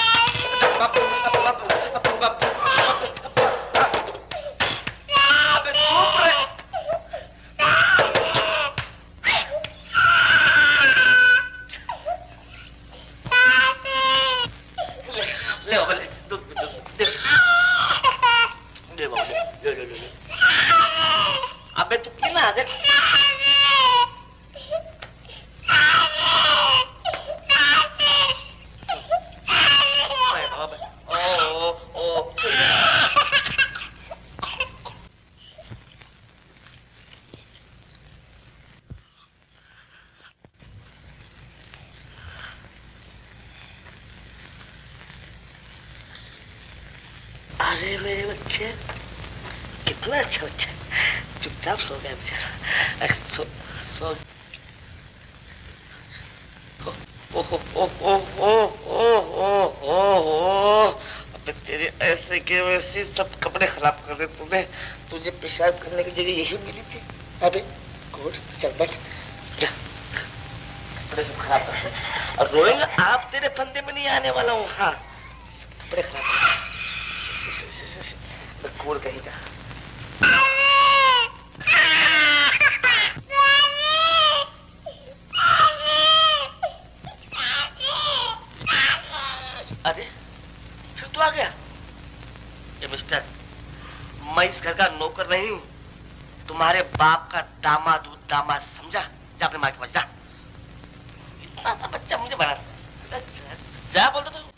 E: अबे तू क्यों ना आगे? अरे मेरे बच्चे, कितना अच्छा बच्चा, चुपचाप सो गया बेचारा। सो सो ओ ओ ओ ओ ओ ओ ओ ओ अबे तेरे ऐसे के वैसे सब कपड़े खराब कर दे तूने। तुझे पेशाब करने की जगह यही मिली थी। अबे गुड, चल बैठ जा, कपड़े सब खराब कर दे। और रोएगा आप, तेरे फंदे में नहीं आने वाला हूँ। हाँ, कपड़े खराब कर दे, कूड़ कहीं का। अरे फिर तू आ गया? ये मिस्टर, मैं इस घर का नौकर नहीं हूँ, तुम्हारे बाप का दामाद हूँ, दामाद, समझा? जा अपने माँ के पास जा। इतना सा बच्चा मुझे बना, जा बोलता था।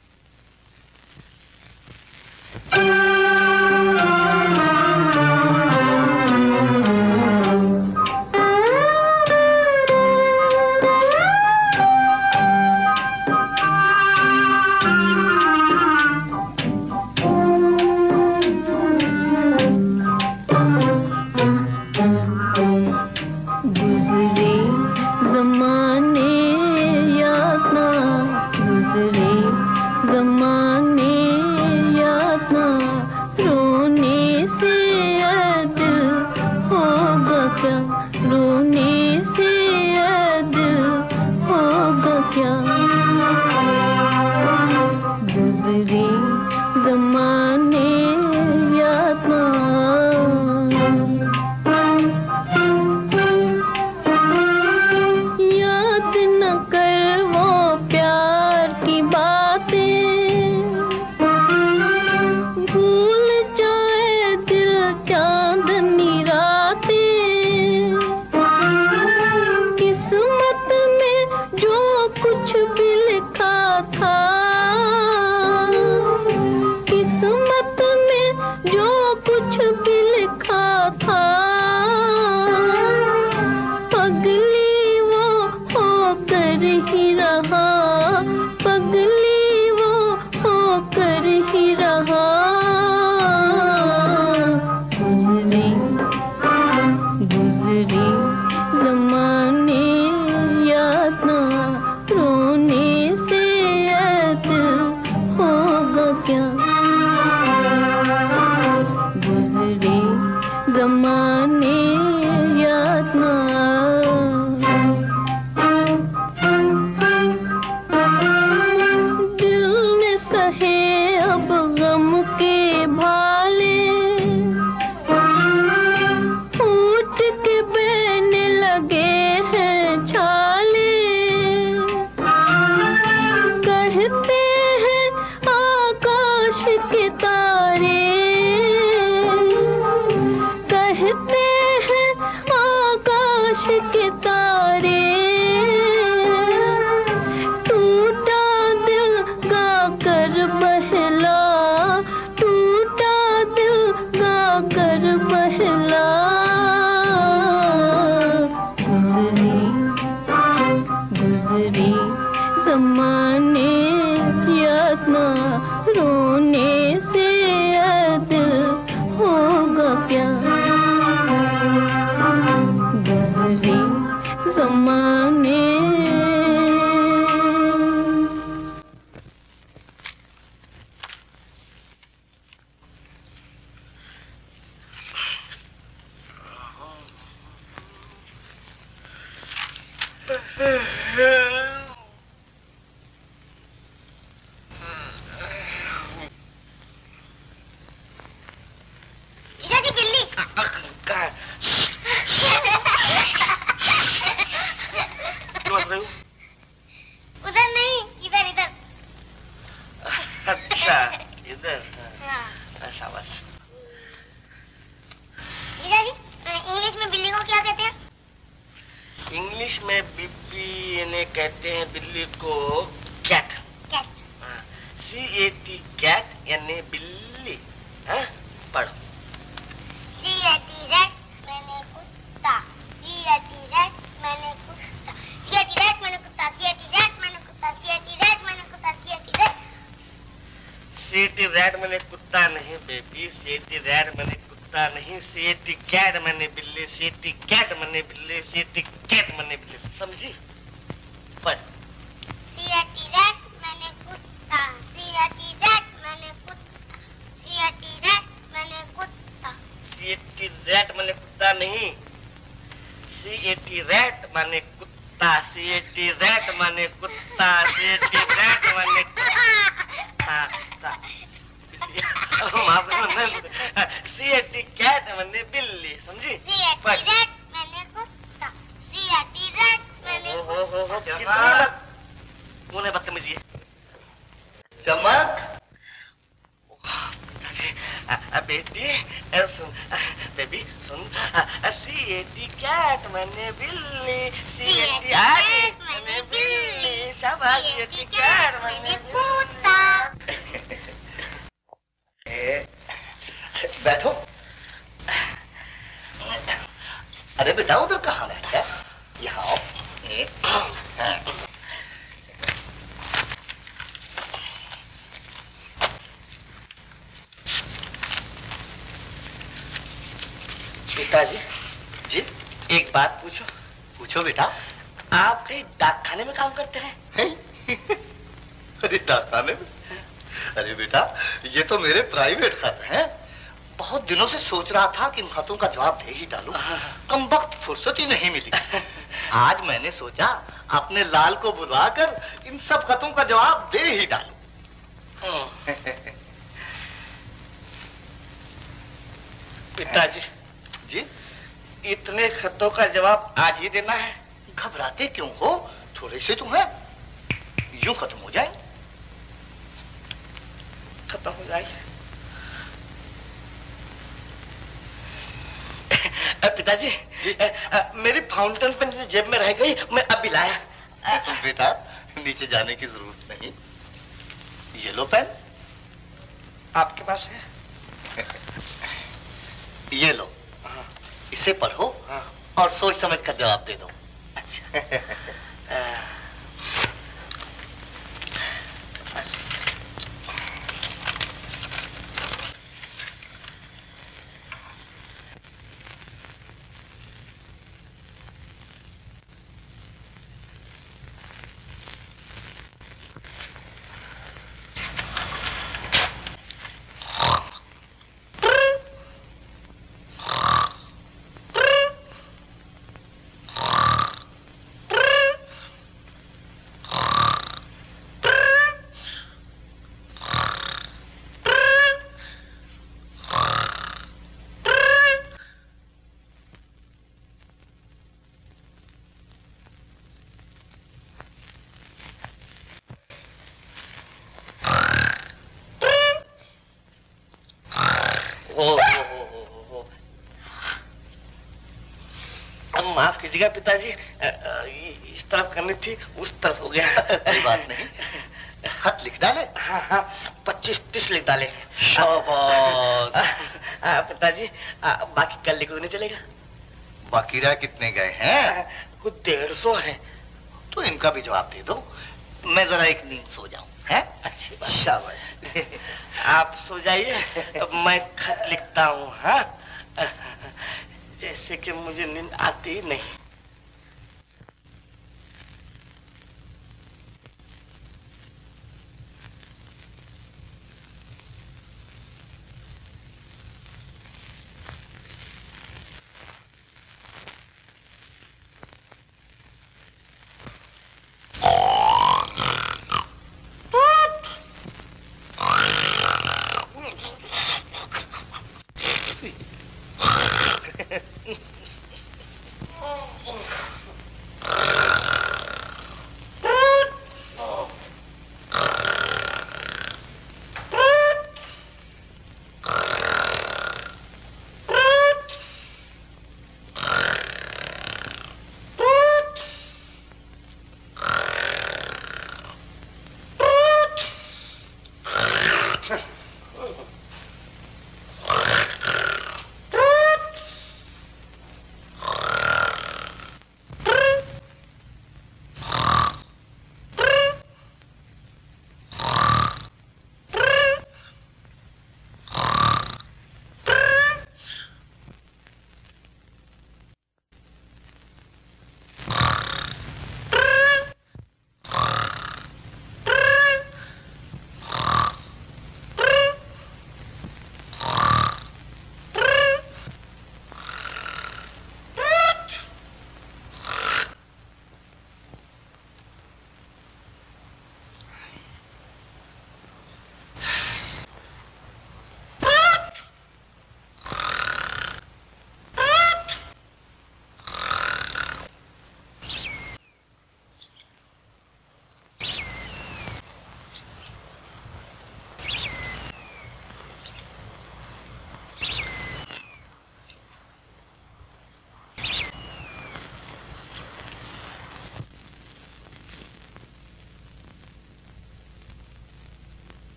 P: भी लिखा था, किस्मत में जो कुछ भी लिखा था, पगली वो होकर ही रहा, पगली वो होकर ही रहा। गुजरी गुजरी जमाने याद ना, रोने से ऐद होगा क्या। गुजरी जमाने याद ना, दिल ने सहे अब गम के भाले, फूट के बहने लगे हैं छाले। कहते हैं आकाश के तारे, कहते हैं आकाश के तारे, टूटा दिल गा कर बहला, टूटा दिल गा कर बहला। गुजरी गुजरी जमाने याद ना, रोने से याद होगा क्या। गुजरी जमाने।
M: जीजाजी बिल्ली। उधर नहीं, इधर इधर।
E: अच्छा इधर।
M: हाँ।
E: शाबाश।
M: जीजाजी इंग्लिश में बिल्ली को क्या कहते हैं?
E: इंग्लिश में बिल्ली इन्हें कहते हैं बिल्ली को cat.
M: Cat.
E: C A T cat यानी बिल्ली। हाँ? पढ़ो।
M: सी ए टी रैट मैंने कुत्ता, सी ए टी रैट मैंने कुत्ता, सी ए टी रैट मैंने कुत्ता, सी ए टी रैट मैंने कुत्ता, सी ए टी रैट मैंने कुत्ता, C A T rat.
E: C A T rat मैंने कुत्ता नहीं baby, C A T rat मैंने कुत्ता नहीं, सी ए टी कैट मैंने बिल्ली, सी ए टी कैट मैंने बिल्ली, सी ए टी कैट मैंने बिल्ली। समझी? पढ़।
M: सी ए टी रैट मैंने कुत्ता, सी ए टी रैट मैंने कुत्ता, सी ए टी रैट मैंने कुत्ता।
E: सी ए टी रैट मैंने कुत्ता नहीं, सी ए टी रैट मैंने कुत्ता, सी ए टी रैट मैंने कुत्ता, सी ए टी रैट मैंने कुत्ता। माफ करना, सी ए टी कैट मैंने बिल्ली। समझी?
M: सी ए टी रैट मैंने कुत्ता, सी ए टी रैट मैंने
E: हो हो हो कितनी लग कौन है बदतमीजी?
L: चमक।
E: बेटी सुन, बेबी सुन, सी ए टी कैट मैंने बिल्ली, सी ए टी कैट मैंने बिल्ली, शाबाश, सी ए टी कैट मैंने
M: कुत्ता।
L: बैठो। अरे बेटा उधर कहाँ बैठा है? यहाँ आओ।
E: पिताजी जी एक बात पूछो।
L: पूछो बेटा।
E: आप कहीं डाकखाने में काम करते हैं?
L: अरे डाकखाने में? अरे बेटा ये तो मेरे प्राइवेट खत हैं। बहुत दिनों से सोच रहा था कि इन खतों का जवाब दे ही डालूं, कम वक्त फुर्सत ही नहीं मिली। आज मैंने सोचा अपने लाल को बुलाकर इन सब खतों का जवाब दे ही डालूं।
E: पिताजी
L: जी
E: इतने खतों का जवाब आज ही देना है?
L: घबराते क्यों हो? थोड़े से तुम्हें यूं खत्म हो जाए।
E: खत्म हो जाए। पिताजी मेरी फाउंटेन पेन जेब में रह गई, मैं अभी लाया।
L: बेटा नीचे जाने की जरूरत नहीं। ये लो पेन,
E: आपके पास है?
L: ये लो, इसे पढ़ो और सोच समझ कर जवाब दे दो।
E: अच्छा। माफ कीजिएगा पिताजी, इस तरफ करनी थी, उस तरफ हो गया।
L: कोई बात नहीं, खत लिख डाले।
E: हाँ हाँ, पच्चीस तीस लिख डाले।
L: शाबाश।
E: पिताजी बाकी कल लिखो, नहीं चलेगा?
L: बाकी रह कितने गए हैं?
E: कुछ डेढ़ सौ है।
L: तो इनका भी जवाब दे दो, मैं जरा एक नींद सो जाऊं। है
E: अच्छी बात। शाबाश। आप सो जाइए, मैं खत लिखता हूँ। हाँ, जैसे कि मुझे नींद आती ही नहीं।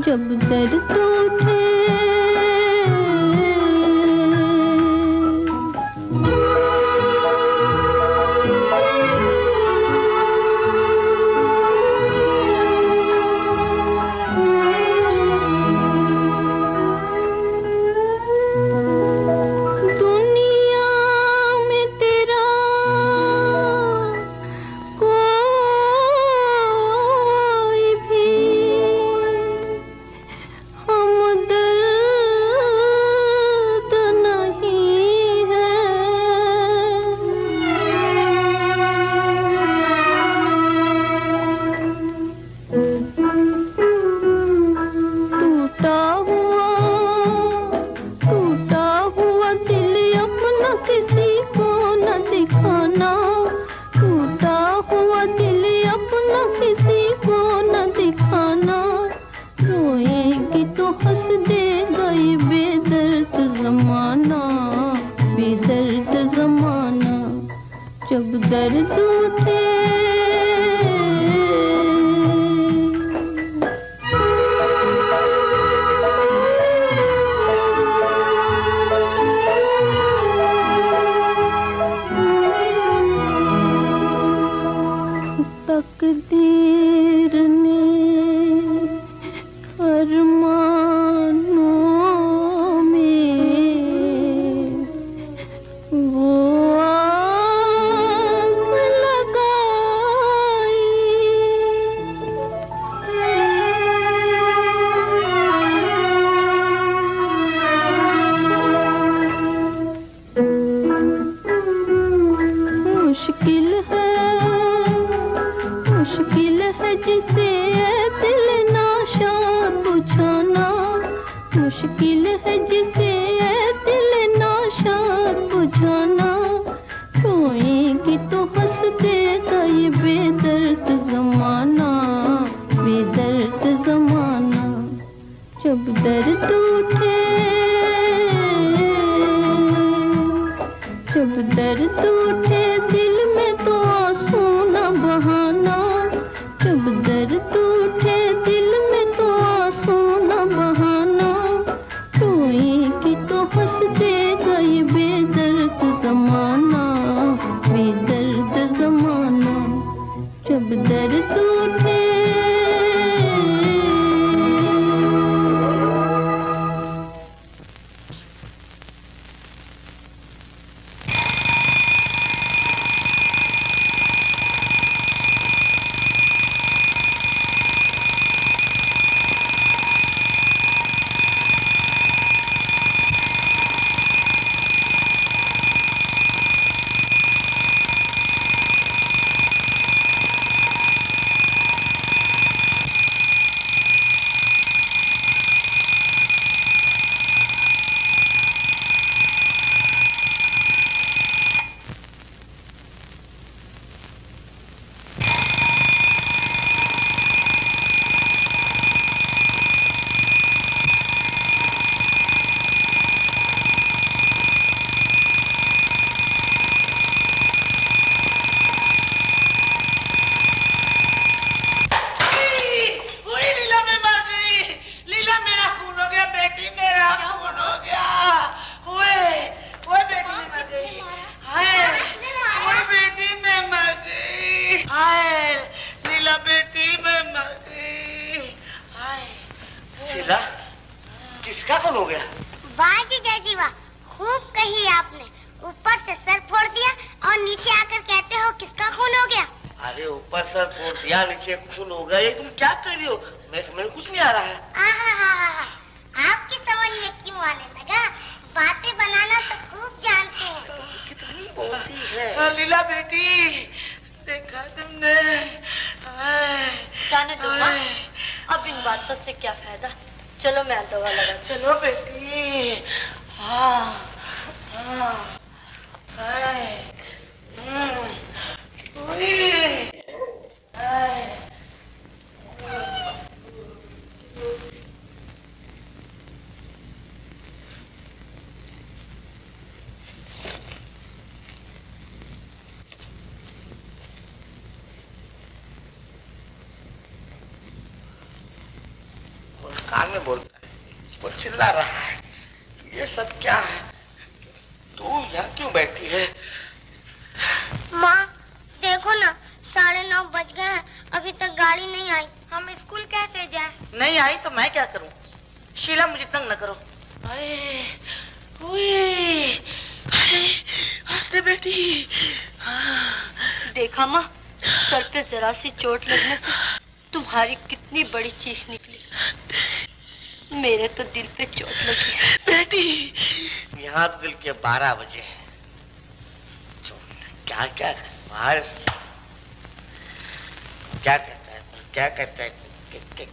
P: जब दर्द उठे
E: कान में बोलता है, वो चिल्ला रहा है। ये सब क्या है? तू यहाँ क्यों बैठी है?
M: माँ देखो ना, साढ़े नौ बज गए हैं, अभी तक गाड़ी नहीं आई। हम स्कूल कैसे जाएं?
N: नहीं आई तो मैं क्या करूं? शीला मुझे तंग न करो। अरे, ओए, अरे, हंसते बेटी।
O: देखा माँ, सर पे जरा सी चोट लगने से तुम्हारी कितनी बड़ी चीख निकली। मेरे तो दिल पे चोट लगी है।
E: बेटी, यहाँ तो दिल के बारह बजे हैं। क्या क्या बाहर क्या कहता है? क्या कहता है? कि, कि,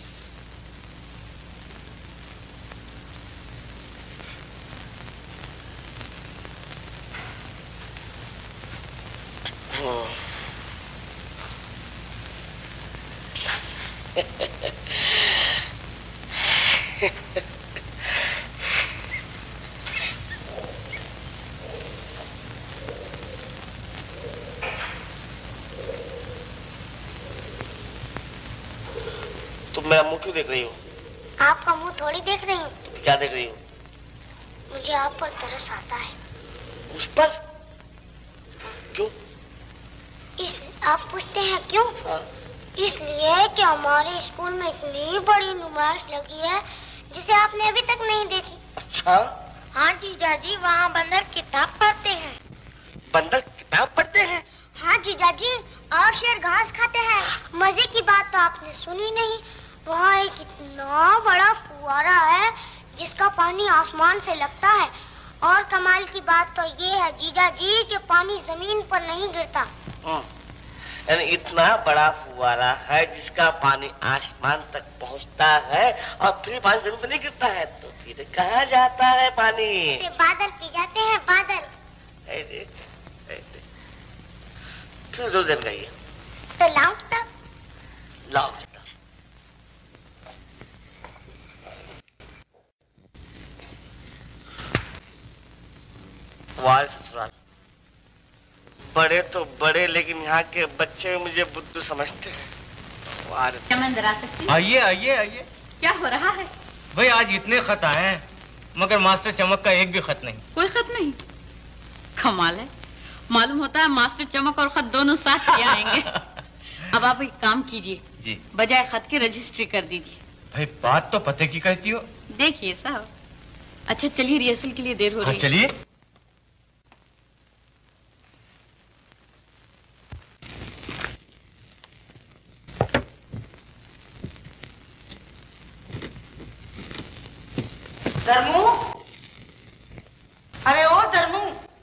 E: तुम मेरा मुंह क्यों देख रही हो?
M: आपका मुंह थोड़ी देख रही हूँ।
E: क्या देख रही हो?
M: मुझे आप पर तरस आता है।
E: उस पर? क्यों?
M: इस आप पूछते हैं क्यों? हाँ। इसलिए कि हमारे स्कूल में इतनी बड़ी नुमाइश लगी है जिसे आपने अभी तक नहीं देखी।
E: अच्छा?
M: हाँ जीजा जी, वहाँ बंदर किताब पढ़ते हैं।
E: बंदर किताब पढ़ते हैं?
M: हाँ जीजा जी, और शेर घास खाते हैं। मजे की बात तो आपने सुनी नहीं। वहाँ एक इतना बड़ा फुवारा है जिसका पानी आसमान से लगता है, और कमाल की बात तो ये है जीजा जी कि पानी जमीन पर नहीं गिरता।
E: यानी इतना बड़ा फुवारा है जिसका पानी आसमान तक पहुंचता है और फिर पानी जमीन पर नहीं गिरता है, तो फिर कहाँ जाता है पानी?
M: से बादल पी जाते हैं, बादल।
E: ऐसे, ऐसे। फिर दो दिन गई
M: तो लाओ किताब।
E: लाओ किताब। वाह ससुराल, बड़े तो बड़े लेकिन यहाँ के बच्चे मुझे बुद्धू समझते हैं।
B: क्या मैं अंदर आ सकती हूँ?
Q: आइए आइए आइए।
B: क्या हो रहा है?
Q: भाई आज इतने खत आए हैं मगर मास्टर चमक का एक भी खत नहीं।
B: कोई खत नहीं? कमाल है, मालूम होता है मास्टर चमक और खत दोनों साथ ही आएंगे। अब आप एक काम कीजिए
Q: जी,
B: बजाय खत के रजिस्ट्री कर दीजिए।
Q: भाई बात तो पते की कहती हो।
B: देखिए साहब, अच्छा चलिए, रिहर्सल के लिए देर हो रही है।
Q: चलिए।
N: धर्मू, अरे ओ धर्मू,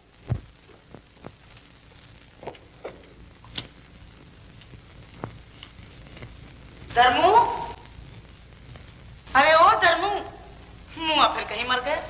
N: धर्मू, अरे ओ धर्मू, मुआ फिर कहीं मर गए।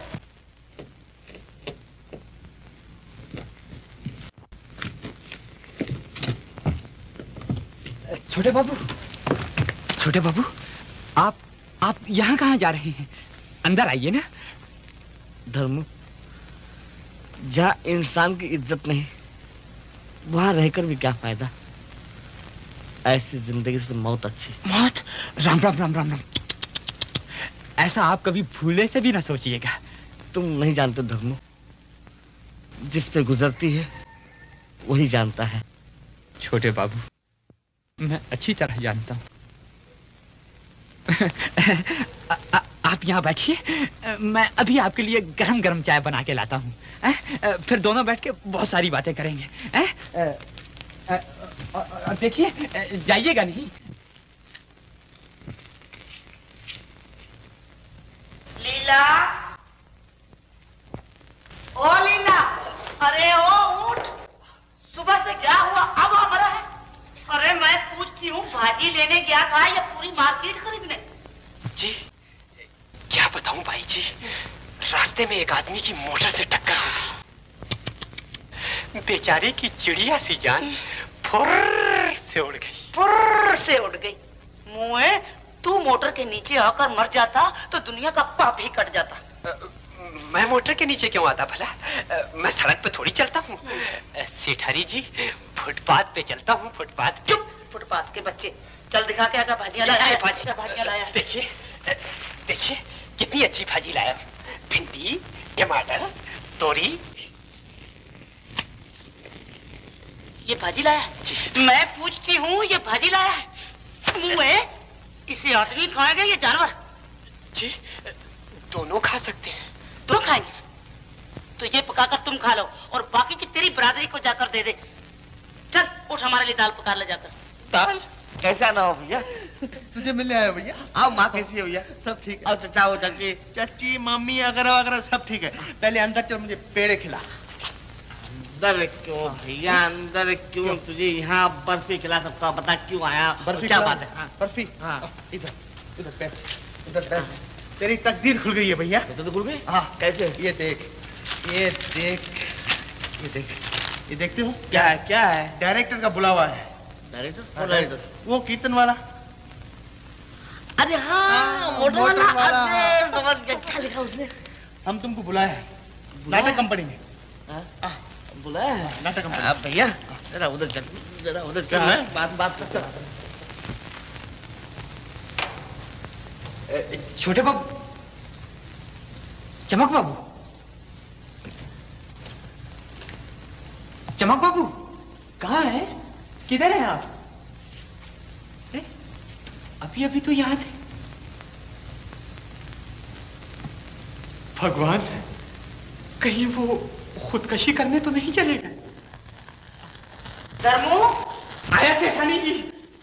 R: छोटे बाबू, छोटे बाबू, आप आप यहाँ कहाँ जा रहे हैं? अंदर आइए ना।
E: धर्मू, जहाँ इंसान की इज्जत नहीं वहाँ रहकर भी क्या फायदा? ऐसी जिंदगी से मौत अच्छी।
R: मौत? राम राम राम राम राम। ऐसा आप कभी भूले से भी ना सोचिएगा।
E: तुम नहीं जानते धर्मू, जिस पे गुजरती है वही जानता है।
R: छोटे बाबू, मैं अच्छी तरह जानता हूँ। आप यहाँ बैठिए, मैं अभी आपके लिए गरम गरम चाय बना के लाता हूँ। फिर दोनों बैठ के बहुत सारी बातें करेंगे। देखिए, जाइएगा नहीं।
N: लीला, ओ लीला, अरे ओ उठ, सुबह से क्या हुआ? अब आ रहा है। अरे मैं पूछती हूँ, भाजी लेने गया था या पूरी मार्केट खरीदने?
R: जी क्या बताऊं भाई जी, रास्ते में एक आदमी की मोटर से टक्कर हो गई। बेचारे की चिड़िया सी जान फुर्र से उड़ गई।
N: फुर्र से उड़ गई? मुए, तू मोटर के नीचे आकर मर जाता तो दुनिया का पाप ही कट जाता।
R: आ, मैं मोटर के नीचे क्यों आता भला? आ, मैं सड़क पे थोड़ी चलता हूँ। सेठारी जी, फुटपाथ पे चलता हूँ, फुटपाथ पे।
N: चुप, फुटपाथ के बच्चे, चल दिखा के आगा भाजियां लाया है। भाजियां भाजियां लाया है।
R: देखिए
S: कितनी अच्छी भाजी लाया। भिंडी, टमाटर, तोरी। ये भाजी लाया? मैं पूछती हूँ, ये भाजी लाया है मुंह में? इसे आदमी खाएगा ये जानवर?
T: जी दोनों खा सकते हैं।
S: दोनों खाएंगे? तो ये पकाकर तुम खा लो और बाकी की तेरी बरादरी को जाकर दे दे। चल उठ, हमारे लिए दाल पका ले जाकर।
E: दाल? कैसा ना हो भैया?
T: तुझे मिलने आया भैया।
E: आओ, माँ कैसी है भैया?
T: सब ठीक है।
E: और चाचा हो, चाची
T: चाची मम्मी वगैरह वगैरह सब ठीक है। पहले अंदर चल, मुझे पेड़े खिला।
E: अंदर क्यों भैया, अंदर क्यों? तुझे यहाँ बर्फी खिला सकता हूँ, बता क्यों आया?
T: बर्फी
E: क्या
T: खिला?
E: बात है? हाँ।
T: बर्फी? हाँ इधर इधर बैठ, इधर बैठ। तेरी तकदीर खुल गई है भैया।
E: तो खुल गई?
T: हाँ।
E: कैसे?
T: ये देख, ये देख, ये देख, ये देखते हो
E: क्या है? क्या है?
T: डायरेक्टर का बुलावा है।
E: डायरेक्टर? कौन डायरेक्टर?
T: वो कीर्तन वाला।
E: अरे हाँ, मोटर वाला। अरे समझ गया, क्या लिखा उसने?
T: हम तुमको बुलाया है नाटक कंपनी में।
E: बुलाया है
T: नाटक कंपनी।
E: अब भैया जरा उधर चल, जरा उधर चल, बात बात कर।
R: छोटे बाबू, चमक बाबू, चमक बाबू कहाँ है? किधर है आप? ए? अभी अभी तो याद है। भगवान, कहीं वो खुदकशी करने तो नहीं चले गए?
S: धर्मू
R: आया जेठानी जी।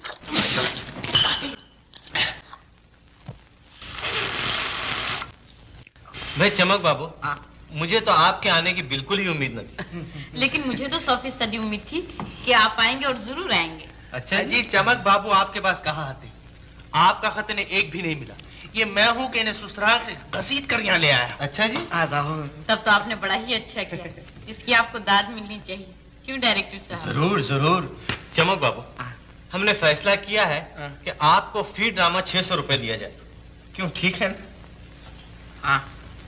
Q: भाई चमक बाबू, मुझे तो आपके आने की बिल्कुल ही उम्मीद न थी।
B: लेकिन मुझे तो सौ फीसदी उम्मीद थी कि आप आएंगे और जरूर आएंगे।
Q: अच्छा जी, चमक बाबू आपके पास कहाँ आते? आपका खत इन्हें एक भी नहीं मिला। ये मैं हूँ कि इन्हें ससुराल से घसीट कर यहाँ ले आया। अच्छा जी?
B: तब तो आपने बड़ा ही अच्छा किया। इसकी आपको दाद मिलनी चाहिए। क्यों डायरेक्टर साहब?
Q: जरूर जरूर। चमक बाबू, हमने फैसला किया है कि आपको फी ड्रामा छह सौ रुपए दिया जाए। क्यों, ठीक है ना?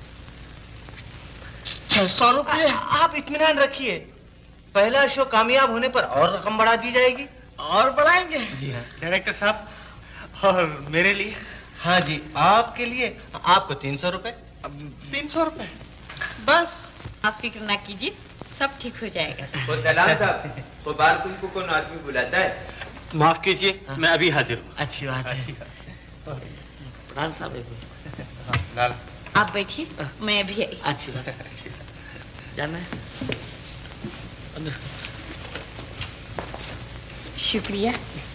E: छह सौ रुपये?
Q: आप इत्मीनान रखिए, पहला शो कामयाब होने पर और रकम बढ़ा दी जाएगी।
E: और बढ़ाएंगे?
Q: जी हाँ
T: डायरेक्टर साहब। और मेरे लिए?
Q: हाँ जी, आपके लिए आपको तीन सौ रुपए।
T: तीन सौ रुपए
B: बस। आप फिक्र ना कीजिए, सब ठीक हो जाएगा।
H: वो सलाम साहब, वो बार तुमको कौन आदमी बुलाता है?
Q: माफ कीजिए, मैं अभी हाजिर हूँ।
E: अच्छी बात है। प्रधान साहब,
B: आप बैठिए, मैं अभी आई।
E: अच्छी बात है। जाना है?
B: शुक्रिया।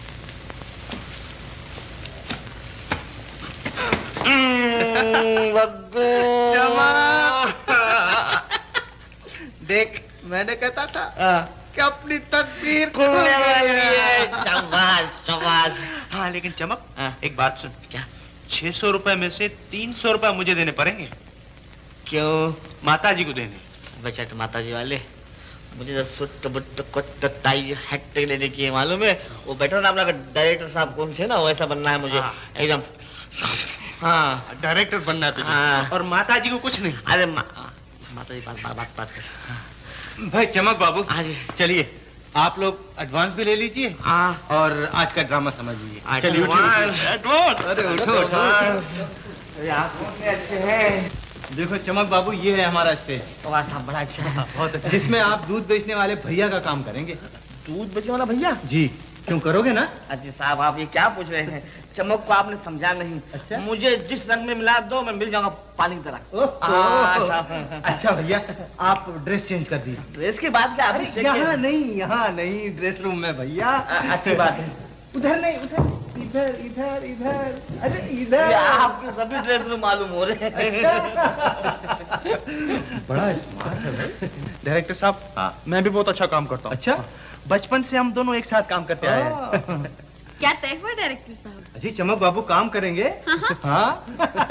T: देख, मैंने कहता था कि अपनी तकदीर को
E: शाबाश शाबाश।
T: हाँ लेकिन चमक, एक बात सुन। क्या? छह सौ रुपए में से तीन सौ रुपए मुझे देने पड़ेंगे।
E: क्यों?
T: माता जी को देने।
E: बचत माता जी वाले, मुझे तो सुट बुट कुट ताई हैट लेने की मालूम है। वो बैठो ना अपना डायरेक्टर साहब कौन थे ना, वैसा बनना है मुझे एकदम। हाँ,
T: डायरेक्टर बनना है तुझे।
E: हाँ।
T: और माता जी को कुछ नहीं?
E: अरे मा, माता जी बात बात बात, बात कर।
Q: भाई चमक बाबू,
E: हाँ जी,
Q: चलिए आप लोग एडवांस भी ले लीजिए और आज का ड्रामा समझ लीजिए। चलिए
T: एडवांस।
Q: अरे उठो उठो।
E: अच्छे हैं।
Q: देखो चमक बाबू, ये है हमारा स्टेज।
E: साहब बड़ा अच्छा है,
Q: बहुत अच्छा। जिसमें आप दूध बेचने वाले भैया का काम करेंगे।
E: दूध बेचने वाला भैया?
Q: जी, क्यों करोगे ना?
E: अजी साहब, आप ये क्या पूछ रहे हैं? चमक को आपने समझा नहीं। अच्छा? मुझे जिस रंग में मिला दो, मैं मिल जाऊंगा पानी की तरह।
Q: अच्छा भैया, आप ड्रेस चेंज कर दीजिए।
E: ड्रेस की बात क्या?
Q: यहाँ नहीं, यहाँ नहीं, ड्रेस रूम में भैया।
E: अच्छी बात है।
T: उधर नहीं, उधर, इधर इधर इधर। अरे इधर।
E: आपके सभी ड्रेस रूम मालूम हो रहे हैं।
T: बड़ा स्मार्ट है भाई डायरेक्टर साहब। मैं भी बहुत अच्छा काम करता हूँ। अच्छा? बचपन से हम दोनों एक साथ काम करते आए हैं।
B: क्या तय हुआ डायरेक्टर साहब?
Q: अजी चमक बाबू काम करेंगे। हाँ,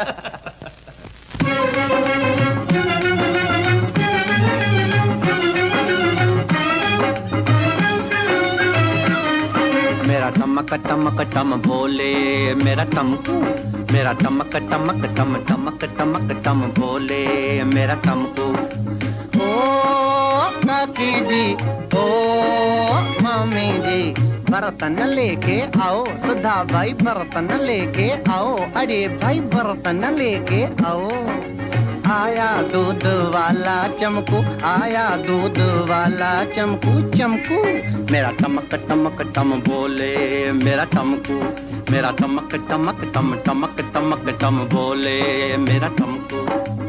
K: मेरा टमक टमक टम बोले, मेरा टमकू, मेरा टमक टमक टम टमक टमक टम बोले, मेरा टमकू। ओ काकी जी, ओ मम्मी जी, बर्तन लेके आओ, सुधा भाई बर्तन लेके आओ, अरे भाई बर्तन लेके आओ। आया दूध वाला चमकू, आया दूध वाला चमकू चमकू, मेरा टमक टमक टम बोले मेरा टमकू, मेरा टमक टमक टम टमक टमक टम बोले मेरा टमकू।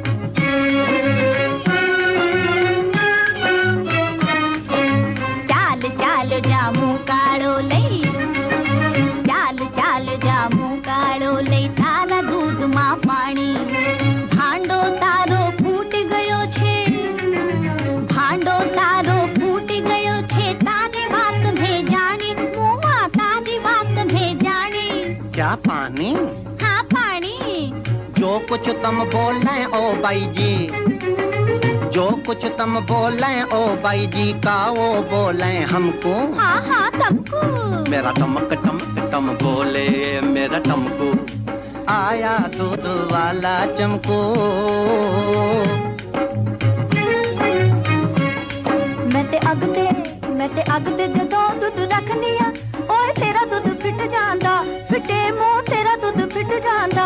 P: चाल चाल जामू काढ़ो लई, चाल चाल जामू काढ़ो लई, तारा दूध मां पाणी, भांडो तारो फूट गयो छे, भांडो तारो फूट गयो छे, तारी बात में जानी, मुआ तारी बात में जानी।
K: क्या पानी?
P: हाँ पानी।
K: जो कुछ तुम बोल रहे ओ बाई जी, जो कुछ तुम बोले ओ बाई जी का वो बोले हमको।
P: हाँ हाँ तुमको।
K: मेरा टमक टमक टम बोले मेरा टमको, आया दूध वाला चमको।
P: मैं ते अगते मैं ते अगते जदों दूध रखनिया, ओए तेरा दूध फिट जांदा, फिटे मुंह तेरा दूध फिट जांदा।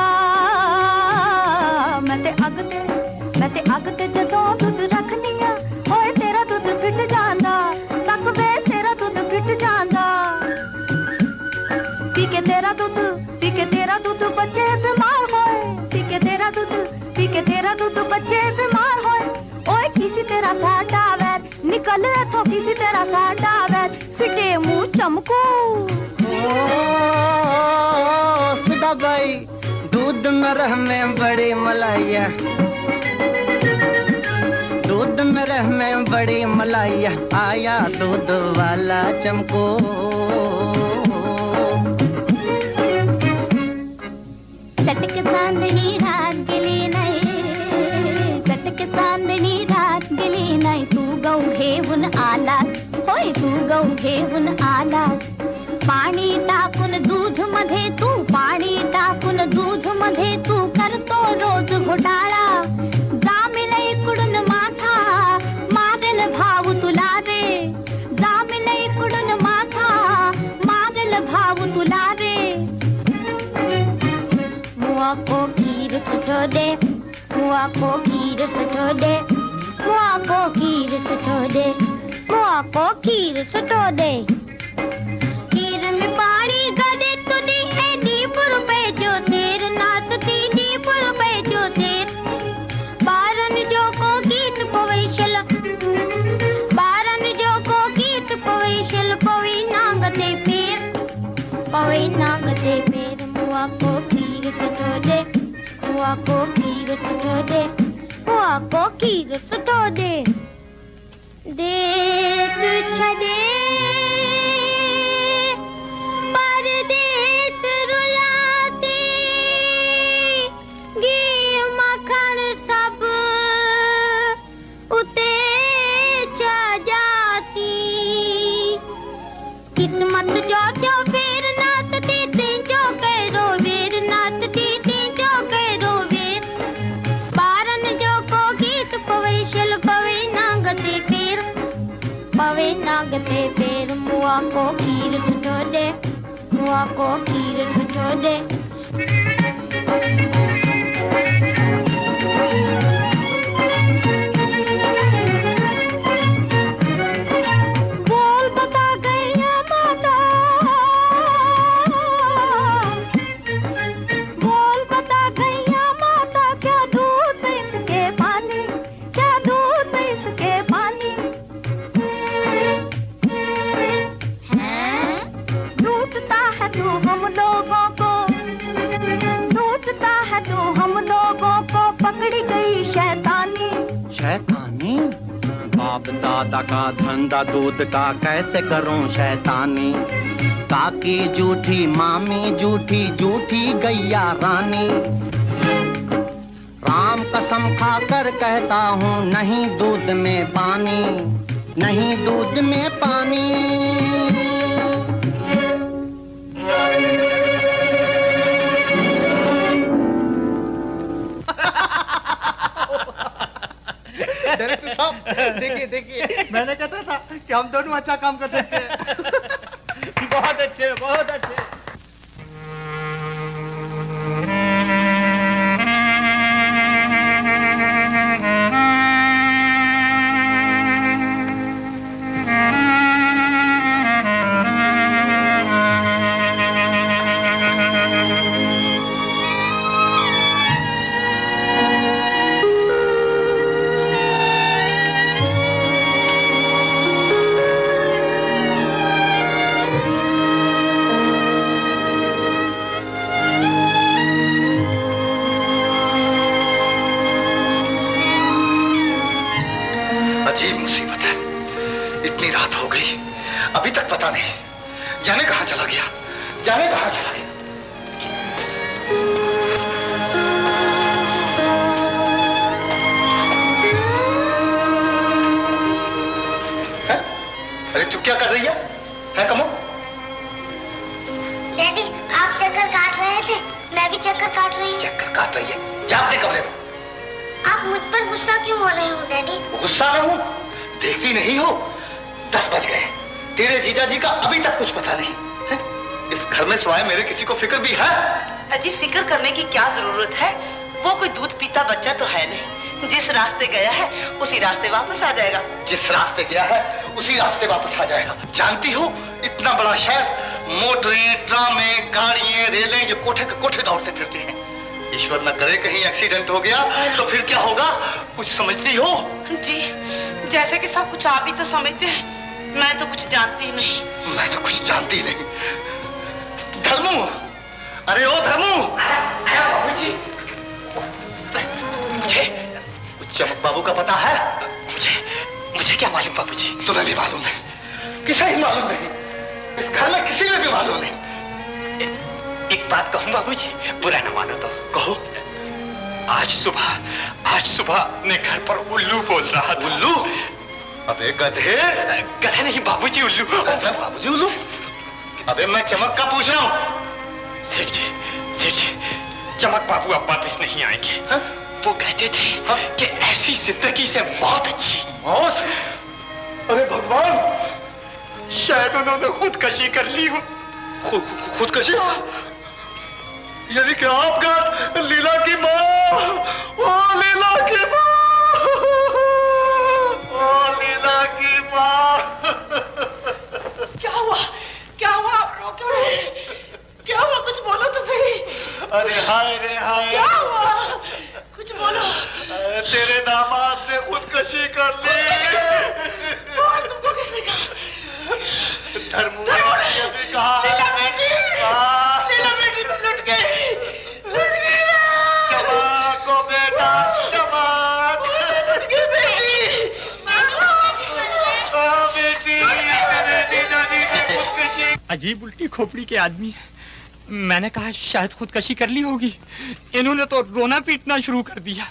P: मैं ते अगते मैं ते अगते जदों दूध रखनिया, ओए तेरा दूध फिट जांदा, तक वे तेरा दूध फिट जांदा। पी के तेरा दूध पी के तेरा दूध बच्चे बीमार होए, पी के तेरा दूध पी के तेरा दूध बच्चे बीमार होए। ओए किसी तेरा साटा वैर निकल तो किसी तेरा साटा वैर, फिटे मुंह चमको।
K: सुधा भाई दूध मरह में बड़ी मलाइया, दूध मरह में बड़ी मलाइया, आया दूध वाला चमको।
P: सटक चांदनी रात गेली नाही, सटक चांदनी रात गेली नाही, तू गौ घेऊन आलास, होय तू गौ घेऊन आलास। पाणी टाकून दूध मध्ये तू, पाणी टाकून दूध मध्ये तू करतो रोज घोटाळा। जामिल इकडून माझा मारेल भाऊ तुला रे, जामिल इकडून माझा मारेल भाऊ तुला रे। मुआ को खीर सुठो दे, मुआ को खीर सुठो दे, मुआ को खीर सुठो दे, मुआ को खीर सुठो दे। खीर में पानी गदे तो दी है दीप रुपए जो शेर, नात ती दीप रुपए जो शेर। बारन जो को गीत पवेशल, बारन जो को गीत पवेशल, पवी नांगते पेर, पवी नांगते पेर। मुआ को खीर सुठो दे, मुआ को खीर सुठो दे, मुआ को खीर सुठो दे। देत छदे परदेस रुलाती, घी मक्खन सब उते जा जाती। किस्मत जो जो फेर नात ती ती जो करो वीर, नात ती ती जो करो वीर। बारन जो को गीत पवेशल, पवे नांगते पेर, पवे नांगते पेर। मुआ को खीर सुठो दे, मुआ को खीर सुठो दे। बोल बता गैया माता, बोल बता गैया माता, क्या दूध इसके पानी, क्या दूध इसके पानी। हैं लूटता है तू हम लोगों को, लूटता है तू हम लोगों को, पकड़ी गई शैतानी।
K: शैतानी? बाप दादा का धंधा दूध का कैसे करूं शैतानी। काकी जूठी, मामी जूठी, जूठी गैया रानी। राम कसम खाकर कहता हूँ नहीं दूध में पानी, नहीं दूध में पानी।
T: डायरेक्टर साहब देखिए देखिए, मैंने कहता था कि हम दोनों अच्छा काम कर सकते हैं। बहुत
Q: अच्छे, बहुत अच्छे।
L: अजीब मुसीबत है, इतनी रात हो गई अभी तक पता नहीं, जाने कहां चला गया, जाने कहां चला गया। है? अरे तू क्या कर रही है, है कमो?
M: डैडी आप चक्कर काट रहे थे, मैं भी चक्कर काट रही हूँ।
L: चक्कर काट रही है, जा अपने कमरे में।
M: आप मुझ पर गुस्सा क्यों हो रहे हो डैडी?
L: गुस्सा न हूं, देखती नहीं हो दस बज गए, तेरे जीजा जी का अभी तक कुछ पता नहीं है? इस घर में सिवाय मेरे किसी को फिक्र भी है?
N: अजी फिक्र करने की क्या जरूरत है, वो कोई दूध पीता बच्चा तो है नहीं, जिस रास्ते गया है उसी रास्ते वापस आ जाएगा।
L: जिस रास्ते गया है उसी रास्ते वापस आ जाएगा। जानती हो इतना बड़ा शहर, मोटरें, ट्रामें, गाड़ियां, रेलें, ये कोठे के कोठे दौड़ते फिरते हैं। ईश्वर न करे कहीं एक्सीडेंट हो गया तो फिर क्या होगा, कुछ समझती हो?
N: जी जैसे कि सब कुछ आप ही तो समझते हैं, मैं तो कुछ जानती नहीं।
L: मैं तो कुछ जानती नहीं। धर्मू, अरे ओ धर्मू, बाबूजी, मुझे चमक बाबू का पता है? मुझे मुझे क्या मालूम बाबूजी? तुम्हें भी मालूम नहीं, किसे ही मालूम नहीं, इस घर में किसी में भी मालूम नहीं। एक बात कहूं बाबूजी, बुरा न मानो तो कहो। आज सुबह आज सुबह अपने घर पर उल्लू बोल रहा था। उल्लू? अबे गधे। गधे नहीं बाबूजी, उल्लू। बाबूजी उल्लू? अबे मैं चमक का पूछ रहा हूँ। सेठ जी, सेठ जी, चमक बाबू अब वापिस नहीं आएंगे। हा? वो कहते थे हा? कि ऐसी जिंदगी से मौत अच्छी। मौत? अरे भगवान, शायद उन्होंने खुदकशी कर ली हो। खुद खुदकशी? यानी कि आपका लीला की माँ, ओ लीला की माँ, ओ लीला की माँ।
N: क्या हुआ, क्या हुआ, आप रो क्यों रहे? क्या हुआ, कुछ बोलो तो सही।
L: अरे हाय रे हाय,
N: क्या हुआ, कुछ बोलो।
L: तेरे दामाद ने खुदकशी कर ली।
N: तुमको किसने कहा?
L: धर्मू ने अभी कहा है।
N: लीला बेटी तुम लुट गई, लुट गई।
L: चमक को बेटा, चमक
N: लुट गई बेटी।
L: बेटी, बेटी दादी ने खुदकशी।
R: अजीब उल्टी खोपड़ी के आदमी, मैंने कहा शायद खुदकशी कर ली होगी, इन्होंने तो रोना पीटना शुरू कर दिया।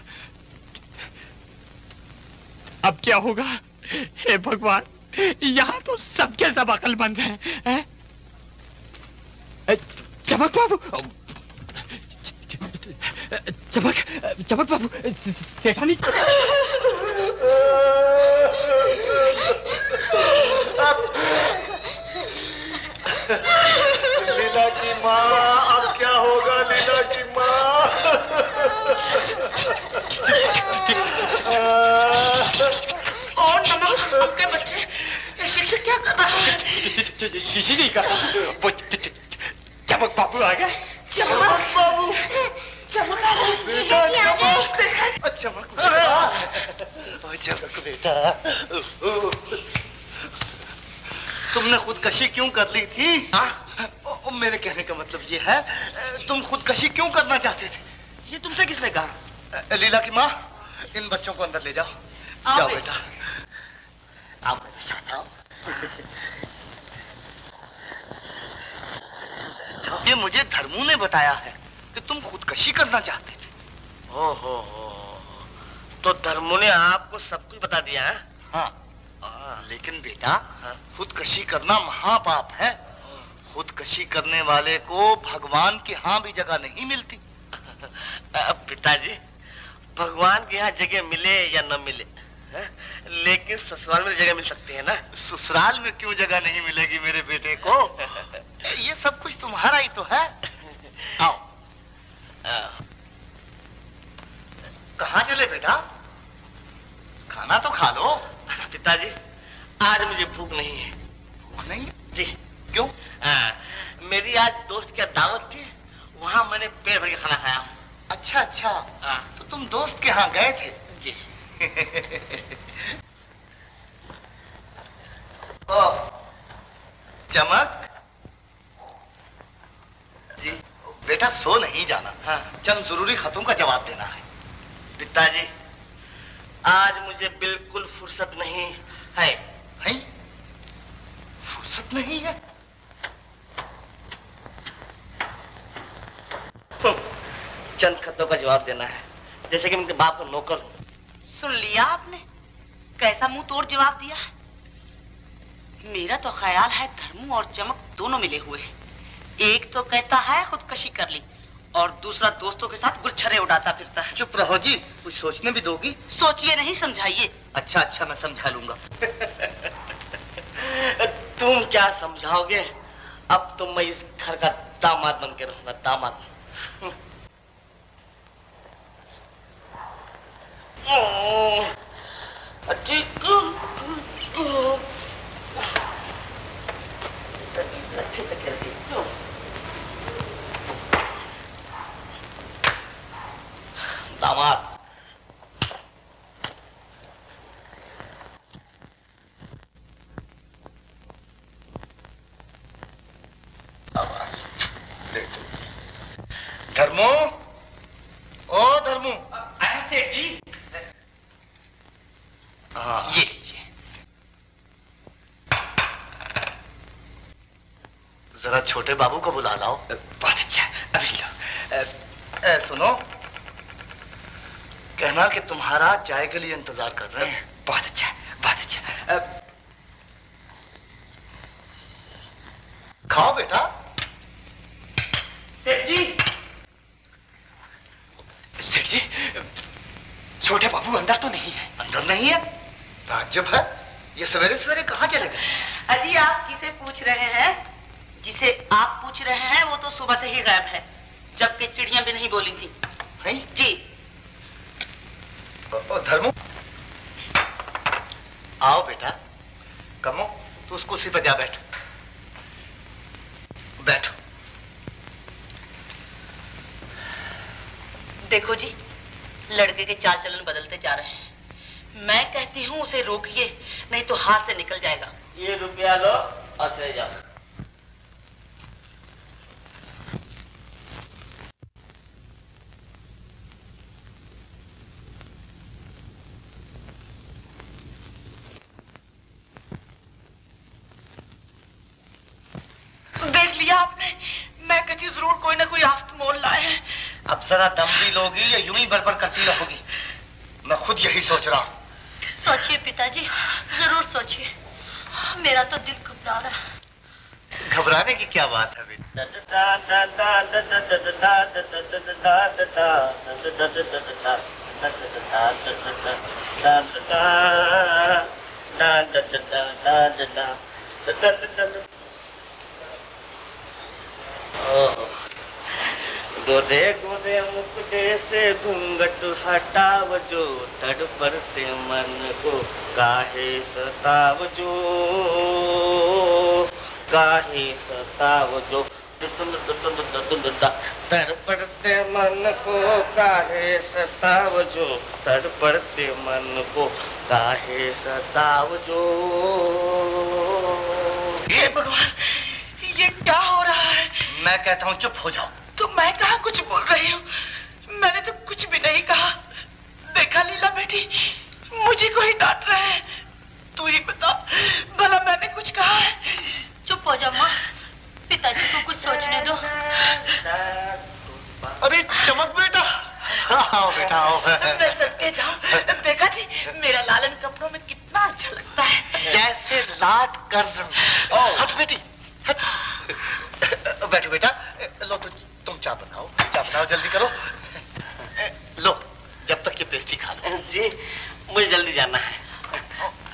R: अब क्या होगा? हे भगवान, यहाँ तो सबके सब अक्लमंद हैं, हैं? चमक बाबू, चमक चमक बाबू, सेठानी।
L: लीला की माँ, अब क्या होगा लीला की माँ?
N: और नमक आपके बच्चे शिक्षक क्या कर रहा है?
R: शीशी नहीं कर, वो चमक बाबू आ गए।
N: चमक बाबू, चमक आ गए।
L: चमक बेटा, चमक बेटा, तुमने खुदकशी क्यों कर ली थी? हाँ? मेरे कहने का मतलब ये है, तुम खुदकशी क्यों करना चाहते थे?
N: ये तुमसे किसने कहा?
L: लीला की माँ, इन बच्चों को अंदर ले जाओ। जाओ बेटा, आओ मैं चाहता हूँ। ये मुझे धर्मू ने बताया है कि तुम खुदकशी करना चाहते थे।
E: ओहो हो, तो धर्मू ने आपको सब कुछ बता दिया है?
L: हाँ, लेकिन बेटा खुदकशी करना महापाप है। खुदकशी करने वाले को भगवान के यहाँ भी जगह नहीं मिलती।
E: पिताजी, भगवान के यहाँ जगह मिले या न मिले, है? लेकिन ससुराल में जगह मिल सकती है ना?
L: ससुराल में क्यों जगह नहीं मिलेगी मेरे बेटे को? ये सब कुछ तुम्हारा ही तो है। आओ। कहाँ चले बेटा? खाना तो खा लो।
E: पिताजी, आज मुझे भूख नहीं है।
L: भूख नहीं?
E: जी।
L: क्यों?
E: आ, मेरी आज दोस्त की दावत थी, वहाँ मैंने पेट भर के खाना खाया।
L: अच्छा अच्छा। आ, तो तुम दोस्त के यहाँ गए थे?
E: जी।
L: ओ, चमक जी, बेटा सो नहीं जाना। हाँ। चंद जरूरी खतों का जवाब देना है।
E: पिताजी, आज मुझे बिल्कुल फुर्सत नहीं है।
L: है? फुर्सत नहीं है?
E: चंद खतों का जवाब देना है, जैसे कि मैं उनके बाप का नौकर हूँ।
S: सुन लिया आपने कैसा मुंह तोड़ जवाब दिया? मेरा तो ख्याल है धर्मू और चमक दोनों मिले हुए हैं। एक तो कहता है खुदकशी कर ली और दूसरा दोस्तों के साथ गुलछरे उड़ाता फिरता है।
L: चुप रहो जी, कुछ सोचने भी दोगी?
S: सोचिए नहीं, समझाइए।
L: अच्छा अच्छा, मैं समझा लूंगा।
E: तुम क्या समझाओगे? अब तो मैं इस घर का दामाद बन के रहूंगा, दामाद। अच्छे से करके दामाद।
L: धर्मो, ओ धर्मो।
R: ऐसे जी।
L: हाँ,
R: ये लीजिए।
L: जरा छोटे बाबू को बुला लाओ।
R: बहुत अच्छा, अभी लो।
L: ए, ए, सुनो, कहना कि तुम्हारा चाय के लिए इंतजार कर रहे हैं।
R: बहुत अच्छा, बहुत अच्छा।
L: खाओ बेटा।
R: सेठ जी, सेठ जी, छोटे बाबू अंदर तो नहीं है?
L: अंदर नहीं है? ताज्जुब है, ये सवेरे सवेरे कहाँ चले गए?
S: अजी आप किसे पूछ रहे हैं? जिसे आप पूछ रहे हैं वो तो सुबह से ही गायब है, जबकि चिड़िया भी नहीं बोली थी।
L: नहीं?
S: जी।
L: ओ, ओ, धर्मो, आओ बेटा। कमो, तू उस कुर्सी पर जा बैठ। बैठो।
S: देखो जी, लड़के के चाल चलन बदलते जा रहे हैं। मैं कहती हूँ उसे रोकिए, नहीं तो हाथ से निकल जाएगा।
E: ये रुपया लो और चले जाओ।
S: देख लिया आपने, मैं कहती जरूर कोई ना कोई आफत मोल लाए हैं।
L: अब जरा दम भी लोगी या यूं ही बड़बड़ करती रहोगी? मैं खुद यही सोच रहा हूँ।
O: सोचिए पिताजी, जरूर सोचिए। मेरा तो दिल घबरा रहा है।
L: घबराने की क्या बात है बेटा?
E: गोदे गोदे मुकुटे से घूंघट हटाव जो, तड़पड़ते मन को काहे सताव जो, काहे सताव जो, तड़पड़ते मन को काहे सताव जो, तड़पड़ते मन को काहे सताव जो।
S: हे भगवान, ये क्या हो रहा है?
L: मैं कहता हूँ चुप हो जाओ।
S: तो मैं कहाँ कुछ बोल रही हूँ? मैंने तो कुछ भी नहीं कहा। देखा लीला बेटी, मुझे को ही डांट रहे हैं। तू ही बता, भला मैंने कुछ कहा है?
O: चुप हो जा माँ, पिताजी को कुछ सोचने दो।
L: अरे चमक बेटा, आओ बेटा आओ।
S: मैं सटके जाऊं? देखा जी, मेरा लालन कपड़ों में कितना अच्छा लगता है।
L: जैसे लाट कर। हट बेटी, हट। बैठो बेटा, लो तो तुम चाय बनाओ, चाय बनाओ, जल्दी करो। लो, जब तक ये पेस्ट्री खा लो।
E: जी, मुझे जल्दी जाना है।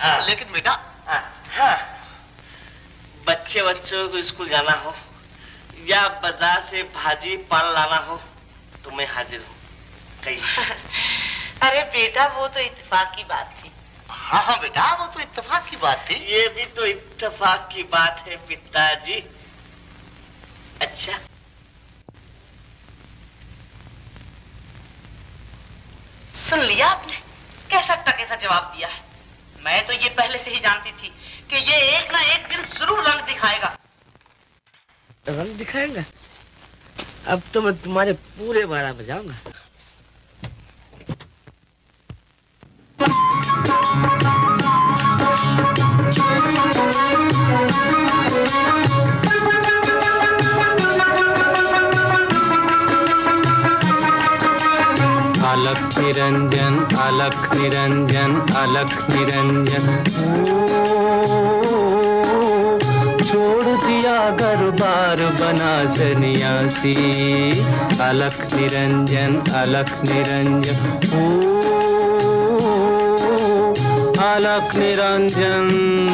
L: लेकिन बेटा
E: हाँ, बच्चे बच्चों को स्कूल जाना हो या बाजार से भाजी पान लाना हो तो मैं हाजिर हूँ। कहीं
S: अरे बेटा वो तो इत्तेफाक की बात थी।
L: हाँ हाँ बेटा वो तो इत्तेफाक की बात थी।
E: ये भी तो इत्तेफाक की बात है पिताजी। अच्छा
S: सुन लिया आपने कैसा टकेसा जवाब दिया है। मैं तो ये पहले से ही जानती थी कि ये एक ना एक दिन जरूर रंग दिखाएगा।
E: रंग दिखाएगा? अब तो मैं तुम्हारे पूरे बारह बजाऊंगा।
K: अलख निरंजन अलख निरंजन अलख निरंजन छोड़ दिया घर बार बना सन्यासी। अलख निरंजन अलख निरंजन अलख निरंजन।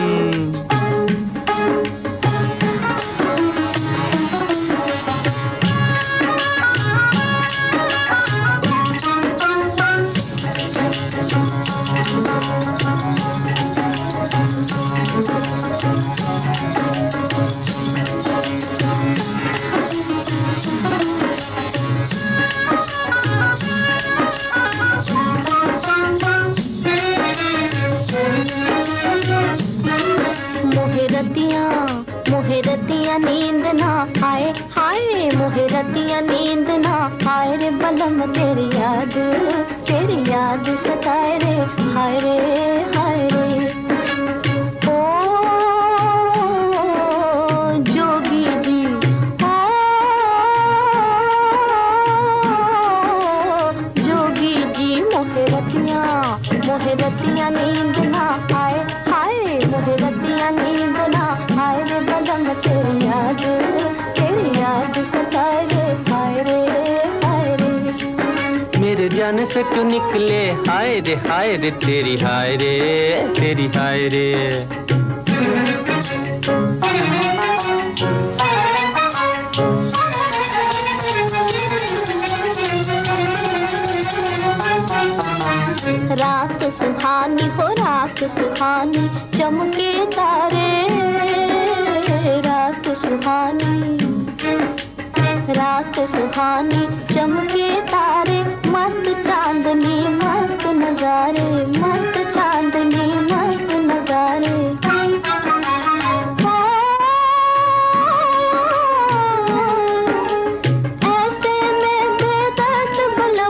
P: मोहरतिया नींद ना आए हाय मोहरतिया नींद ना आए रे बलम तेरी याद तेरी याद सताए रे हाय रे हाय रे। ओ जोगी जी ओ जोगी जी मोहरतिया मोहरतिया नींद ना आए हाय मोहरतिया नींद ना आए रे बलम तेरी याद तेरी याद सताए रे हाय रे हाय रे।
K: मेरे जाने से क्यों निकले हाय रे हाय रे तेरी हाय रे तेरी हाय रे।
P: रात सुहानी हो रात सुहानी चमके तारे रात सुहानी रात सुहानी चमके तारे मस्त चांदनी मस्त नजारे मस्त चांदनी मस्त नजारे। ऐसे में बेदर्द बलम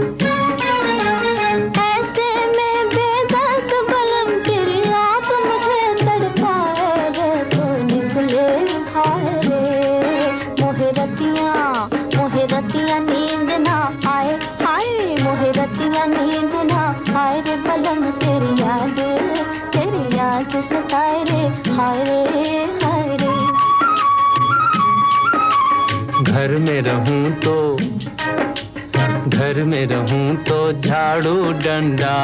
P: ऐसे में बेदर्द बलम तेरी याद मुझे तड़पाए रे तो निकले हाय रे। मोहरतिया मोहरतिया नींद ना आए हाय मोहरतिया नींद ना आए रे बलम तेरी याद तेरी याद सताए रे हाय रे हाय रे।
K: घर में रहूं तो घर में रहूं तो झाड़ू डंडा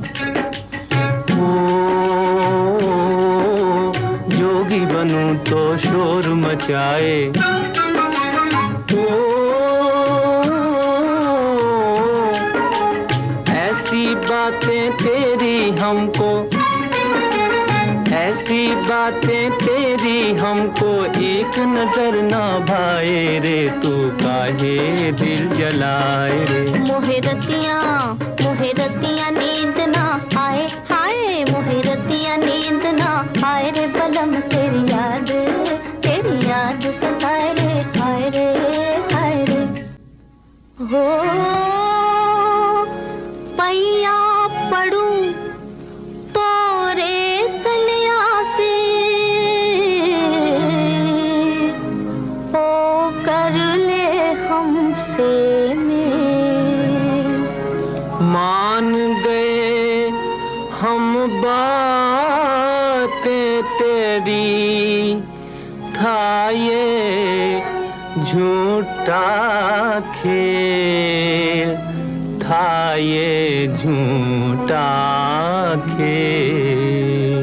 K: ओ जोगी बनूं तो शोर मचाए ओ ऐसी बातें तेरी हमको ऐसी बातें तेरी हमको एक नजर ना भाए रे तू काहे दिल जलाए रे।
P: मोहरतिया मोहरतिया नींद ना आए हाय मोहरतिया नींद ना आए रे बलम तेरी याद तेरी याद सताए रे हाय रे हाय रे। हो पैया पड़ूं तोरे सन्यासी ओ कर ले हमसे मेल।
K: मान गए हम बातें तेरी था ये झूठा खेल था ये झूठा खेल।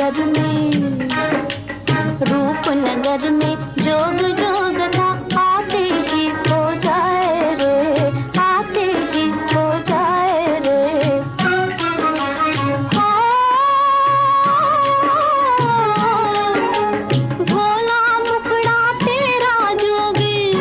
U: नगर में, रूपनगर में जोग जोग था, आते ही हो जाए रे, आते ही हो जाए रे। भोला मुखड़ा तेरा जोगी,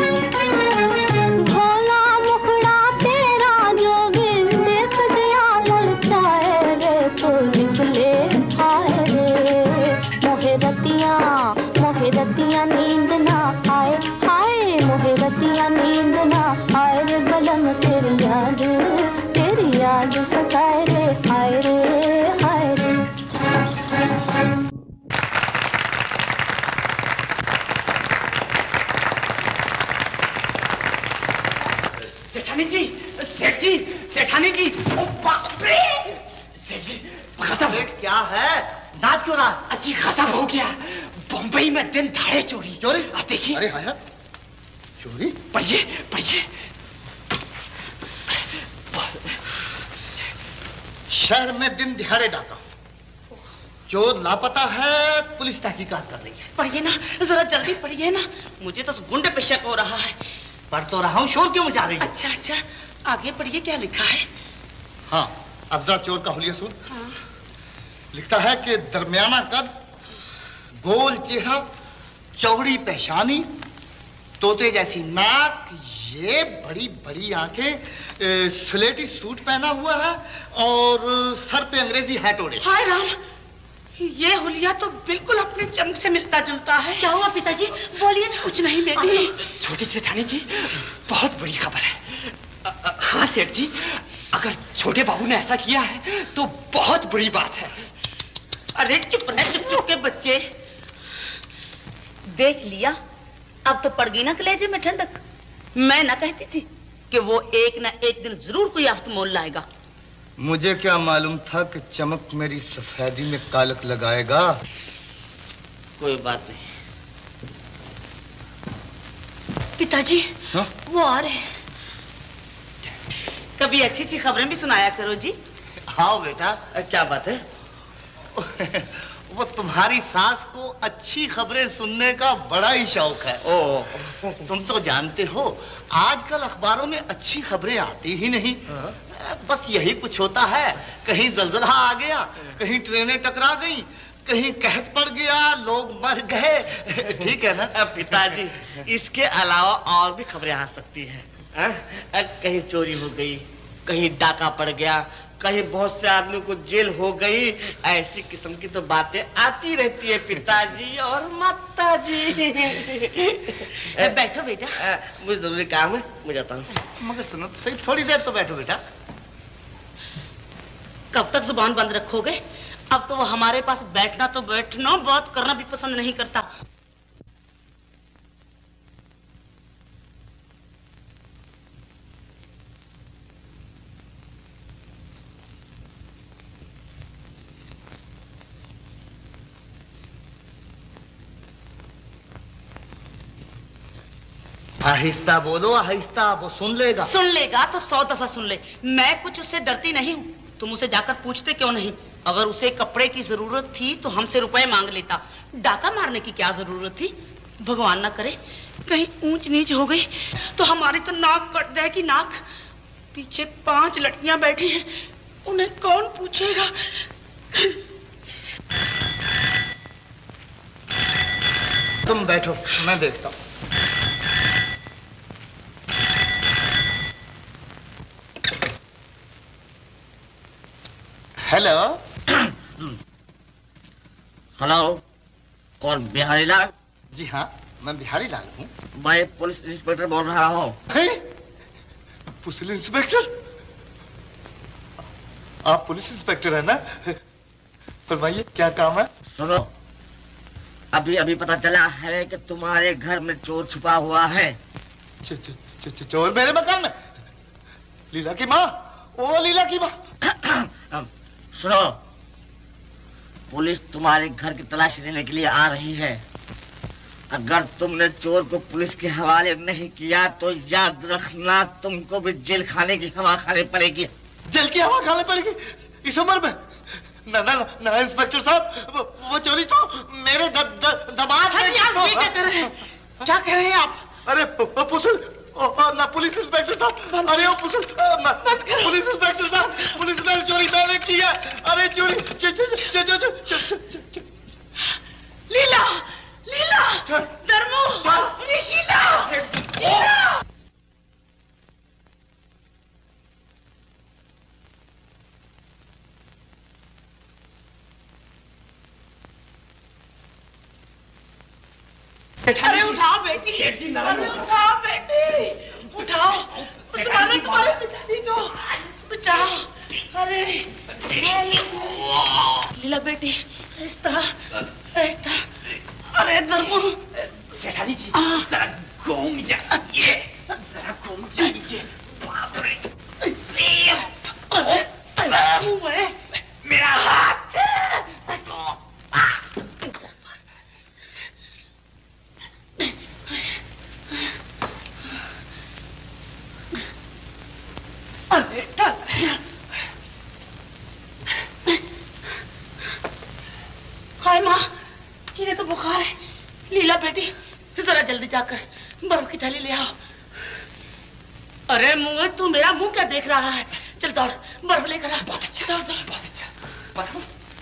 U: भोला मुखड़ा तेरा जोगी, देख दिया ललचाए रे, तो निकले आए रे। मोहे रतिया मोहे रतिया नींद ना आए, आए मोहे रतिया नींद ना आए रे, बलम तेरी याद तेरी याद सताए रे, आए रे आए रे।
R: सेठानी जी, सेठ जी, सेठानी जी, ओ बाप रे! सेठ जी, खत्म।
L: क्या है? नाच क्यों रहा?
R: अच्छी खत्म हो गया। बम्बई में दिन दहाड़े चोरी।
L: चोरी?
R: आप देखिए।
L: अरे हाँ, चोरी?
R: पढ़िए, पढ़िए।
L: शहर में दिन दिहाड़े डाका, चोर लापता है, पुलिस तहकीकात कर रही है।
S: पढ़िए ना, जरा जल्दी पढ़िए ना, मुझे तो गुंडे पे शक हो रहा है।
L: पढ़ तो रहा हूँ, शोर क्यों मचा रही है?
S: अच्छा अच्छा, आगे पढ़िए, क्या लिखा है?
L: हाँ, अब जरा चोर का हुलिया सुन।
S: हाँ।
L: लिखता है कि दरमियाना कद, गोल चेहरा, चौड़ी पेशानी, तोते जैसी नाक, ये बड़ी बड़ी आंखें, स्लेटी सूट पहना हुआ है और सर पे अंग्रेजी हैट ओढ़े।
S: हाय राम, ये हुलिया तो बिल्कुल अपने चमक से मिलता जुलता है।
U: क्या हुआ पिताजी? बोलिए ना।
S: कुछ नहीं बेटी।
R: छोटी सेठानी जी, बहुत बुरी खबर है। हाँ सेठ जी, अगर छोटे बाबू ने ऐसा किया है तो बहुत बुरी बात है।
S: अरे चुप रहे, चुप चुप के बच्चे। देख लिया, अब तो पड़ गई ना कलेजे में ठंडक। मैं ना कहती थी कि वो एक ना एक दिन जरूर कोई आफत मोल लाएगा।
L: मुझे क्या मालूम था कि चमक मेरी सफेदी में कालक लगाएगा।
S: कोई बात नहीं।
U: पिताजी,
L: हाँ?
U: वो आ रहे हैं।
S: कभी अच्छी अच्छी खबरें भी सुनाया करो जी।
L: हाँ बेटा।
S: क्या बात है?
L: वो तुम्हारी सास को अच्छी खबरें सुनने का बड़ा ही शौक है।
S: ओ,
L: तुम तो जानते हो आजकल अखबारों में अच्छी खबरें आती ही नहीं। बस यही कुछ होता है, कहीं जलजला आ गया, कहीं ट्रेनें टकरा गई, कहीं कहत पड़ गया, लोग मर गए। ठीक है ना
E: पिताजी? इसके अलावा और भी खबरें आ सकती हैं। कहीं चोरी हो गई, कहीं डाका पड़ गया, कहीं बहुत से आदमी को जेल हो गई। ऐसी किस्म की तो बातें आती रहती है पिताजी और माताजी।
S: बैठो बेटा।
E: मुझे जरूरी काम है, मैं जाता हूँ।
L: मगर सुनो तो सही, थोड़ी देर तो बैठो बेटा।
S: कब तक जुबान बंद रखोगे? अब तो वो हमारे पास बैठना तो बैठना, बात करना भी पसंद नहीं करता।
L: आहिस्ता बोलो, आहिस्ता, वो सुन लेगा।
S: सुन लेगा तो सौ दफा सुन ले। मैं कुछ उससे डरती नहीं हूँ। तुम उसे जाकर पूछते क्यों नहीं? अगर उसे कपड़े की जरूरत थी तो हमसे रुपए मांग लेता। डाका मारने की क्या जरूरत थी? भगवान ना करे कहीं ऊंच नीच हो गई तो हमारी तो नाक कट जाएगी, नाक। पीछे पांच लड़कियां बैठी हैं, उन्हें कौन पूछेगा?
L: तुम बैठो, मैं देखता हूँ। हेलो।
E: हेलो, कौन? बिहारी लाल?
L: जी हाँ, मैं बिहारी लाल हूँ।
E: मैं पुलिस इंस्पेक्टर बोल रहा हूँ।
L: Police inspector? आप पुलिस इंस्पेक्टर है ना? फरमाइए, क्या काम है?
E: सुनो, अभी अभी पता चला है कि तुम्हारे घर में चोर छुपा हुआ है।
L: च, च, च, च, चोर मेरे मकान में? लीला की माँ, ओ लीला की माँ।
E: सुनो, पुलिस तुम्हारे घर की तलाशी लेने के लिए आ रही है। अगर तुमने चोर को पुलिस के हवाले नहीं किया तो याद रखना तुमको भी जेल खाने की हवा खानी पड़ेगी।
L: जेल की हवा खानी पड़ेगी इस उम्र में? ना ना ना इंस्पेक्टर साहब, वो चोरी तो मेरे द, द, दमाद
S: हाँ जी, आप ये क्या कर रहे हैं? क्या कह रहे हैं आप?
L: अरे पुलिस ना पुलिस इंस्पेक्टर साहब, अरे वो पुलिस पुलिस इंस्पेक्टर साहब, पुलिस ने चोरी मैंने की है। अरे चोरी
S: लीला लीला धर्मो शीला शीला। अरे उठाओ बेटी, अरे उठाओ बेटी, उठाओ, उठाओ तुम्हारे पिताजी को, बचाओ। अरे लीला बेटी, इस तरह, इस तरह। अरे धर्मो,
R: सेठानी जी, जरा घूम जाइए, जरा घूम जाइए। बाप रे,
S: अरे
R: मेरा हाथ।
S: अरे हाय माँ, इन्हें तो बुखार है। लीला बेटी, जरा जल्दी जाकर बर्फ की थैली ले आओ। अरे मुंह, तू मेरा मुंह क्या देख रहा है? चल दौड़, बर्फ लेकर आ। बहुत अच्छा, दौड़ दौड़। बहुत अच्छा। बर्फ।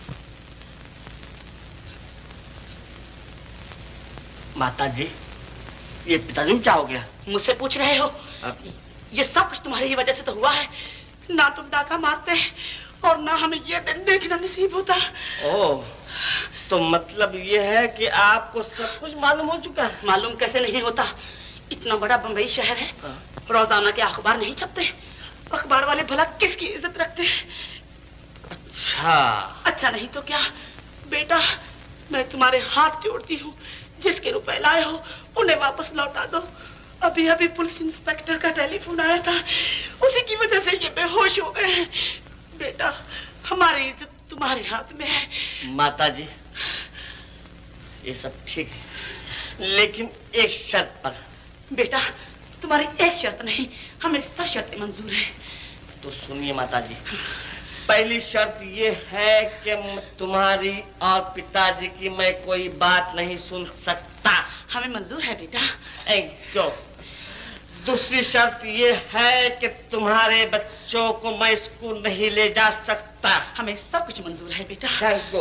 E: माता जी, ये पिताजी में क्या हो गया?
S: मुझसे पूछ रहे हो? ये सब कुछ तुम्हारी ही वजह से तो हुआ है। ना तुम डाका मारते और ना हमें ये दिन देखना नसीब होता।
E: ओह, तो मतलब ये है कि आपको सब कुछ मालूम हो चुका है?
S: मालूम कैसे नहीं होता? इतना बड़ा बंबई शहर है, रोजाना के अखबार नहीं छपते। अखबार वाले भला किसकी इज्जत रखते हैं?
E: अच्छा।
S: अच्छा नहीं तो क्या? बेटा, मैं तुम्हारे हाथ जोड़ती हूँ, जिसके रुपए लाए हो उन्हें वापस लौटा दो। अभी अभी पुलिस इंस्पेक्टर का टेलीफोन आया था, उसी की वजह से ये बेहोश हो गए हैं। बेटा, हमारी इज्जत तुम्हारे हाथ में है।
E: माता जी, ये सब ठीक है, लेकिन एक शर्त पर।
S: बेटा, तुम्हारी एक शर्त नहीं, हमें सब शर्तें मंजूर हैं।
E: तो सुनिए माता जी, पहली शर्त ये है कि तुम्हारी और पिताजी की मैं कोई बात नहीं सुन सकता।
S: हमें मंजूर है बेटा।
E: क्यों? दूसरी शर्त ये है कि तुम्हारे बच्चों को मैं स्कूल नहीं ले जा सकता।
S: हमें सब कुछ मंजूर है बेटा।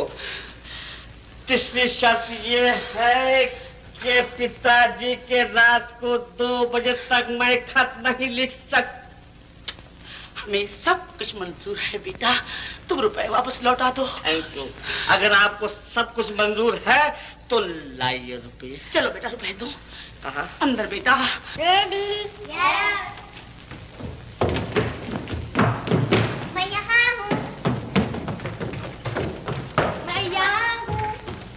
E: तीसरी शर्त ये है कि पिताजी के रात को दो बजे तक मैं खत नहीं लिख सकता।
S: हमें सब कुछ मंजूर है बेटा, तुम रुपए वापस लौटा दो।
E: Thank you. अगर आपको सब कुछ मंजूर है तो लाइए रुपये।
S: चलो बेटा, रुपए दो।
E: कहाँ?
S: अंदर बेटा।
M: रेडी? यस। मैं यहाँ हूँ, मैं यहाँ हूँ।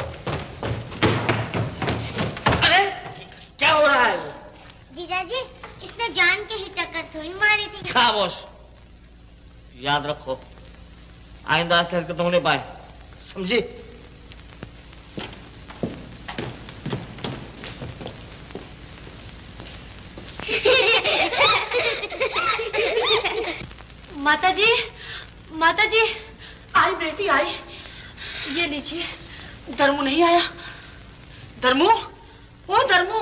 E: अरे क्या हो रहा है?
M: जीजाजी, इसने जान के ही टक्कर थोड़ी मारी थी।
E: खामोश, याद रखो, आइंदा ऐसी हरकत होने पाए, समझी?
O: माता जी, माता जी।
S: आई बेटी आई, ये लीजिए। धर्मू नहीं आया? धर्मू, ओ धर्मू।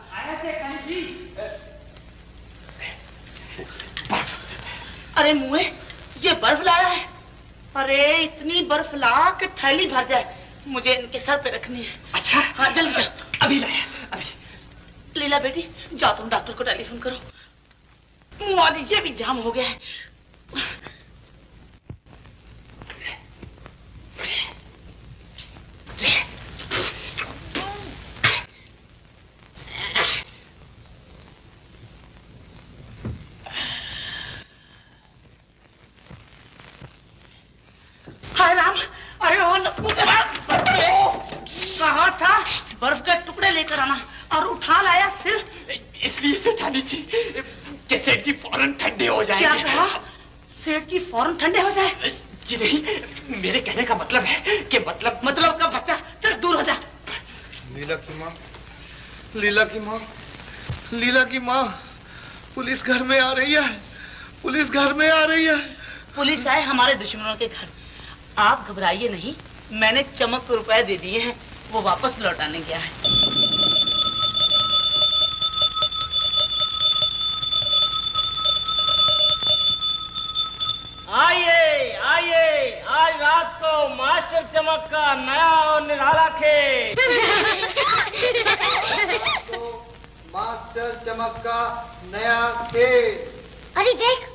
S: अरे मुए, ये बर्फ लाया है। अरे इतनी बर्फ ला के थैली भर जाए, मुझे इनके सर पे रखनी है।
R: अच्छा,
S: हाँ जल्दी जाओ।
R: अभी लाया, अभी।
S: लीला बेटी, जाओ तुम डॉक्टर को टेलीफोन करो। आज ये भी जाम हो गया है। हाय राम, अरे ओ कहा था बर्फ के टुकड़े लेकर आना और उठा लाया सिर।
R: इसलिए सेठानी जी कि सेठ जी फौरन ठंडे हो जाएंगे।
S: क्या कहा? सेठ जी फौरन ठंडे हो जाए?
R: जी नहीं, मेरे कहने का मतलब है कि मतलब
S: मतलब का बच्चा, चल दूर हो जा।
L: लीला की माँ, लीला की माँ, लीला की माँ, पुलिस घर में आ रही है, पुलिस घर में आ रही है।
S: पुलिस आए हमारे दुश्मनों के घर, आप घबराइए नहीं, मैंने चमक को रुपए दे दिए हैं, वो वापस लौटाने गया है।
E: आइए आइए, आज रात को मास्टर चमक का नया और निराला खेल।
F: तो मास्टर चमक का नया खेल।
M: अरे देख,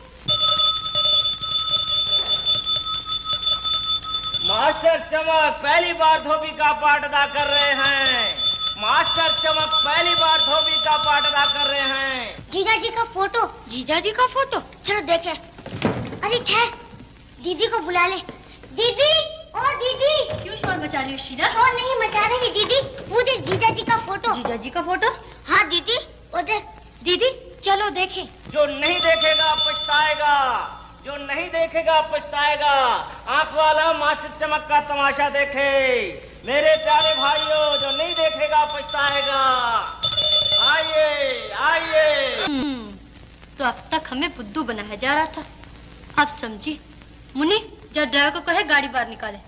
E: मास्टर चमक पहली बार धोबी का पाठ अदा कर रहे हैं। मास्टर चमक पहली बार धोबी का पाठ अदा कर रहे हैं।
M: जीजा जी का फोटो। जीजा जी का फोटो, चलो देखें। अरे ठहर, दीदी को बुला ले। दीदी, और दीदी।
G: क्यों शोर मचा रही हो शीला?
M: शोर नहीं मचा रही दीदी, वो देख जीजा जी का फोटो।
G: जीजा जी का फोटो?
M: हाँ दीदी, वो देख।
G: दीदी चलो देखें।
E: जो नहीं देखेगा पछताएगा, जो नहीं देखेगा पछताएगा। आंख वाला मास्टर चमक का तमाशा देखे। मेरे प्यारे भाइयों, जो नहीं देखेगा पछताएगा। आइए आइए।
G: तो अब तक हमें बुद्धू बनाया जा रहा था, अब समझी। मुन्नी, जब ड्राइवर को कहे गाड़ी बाहर निकाले।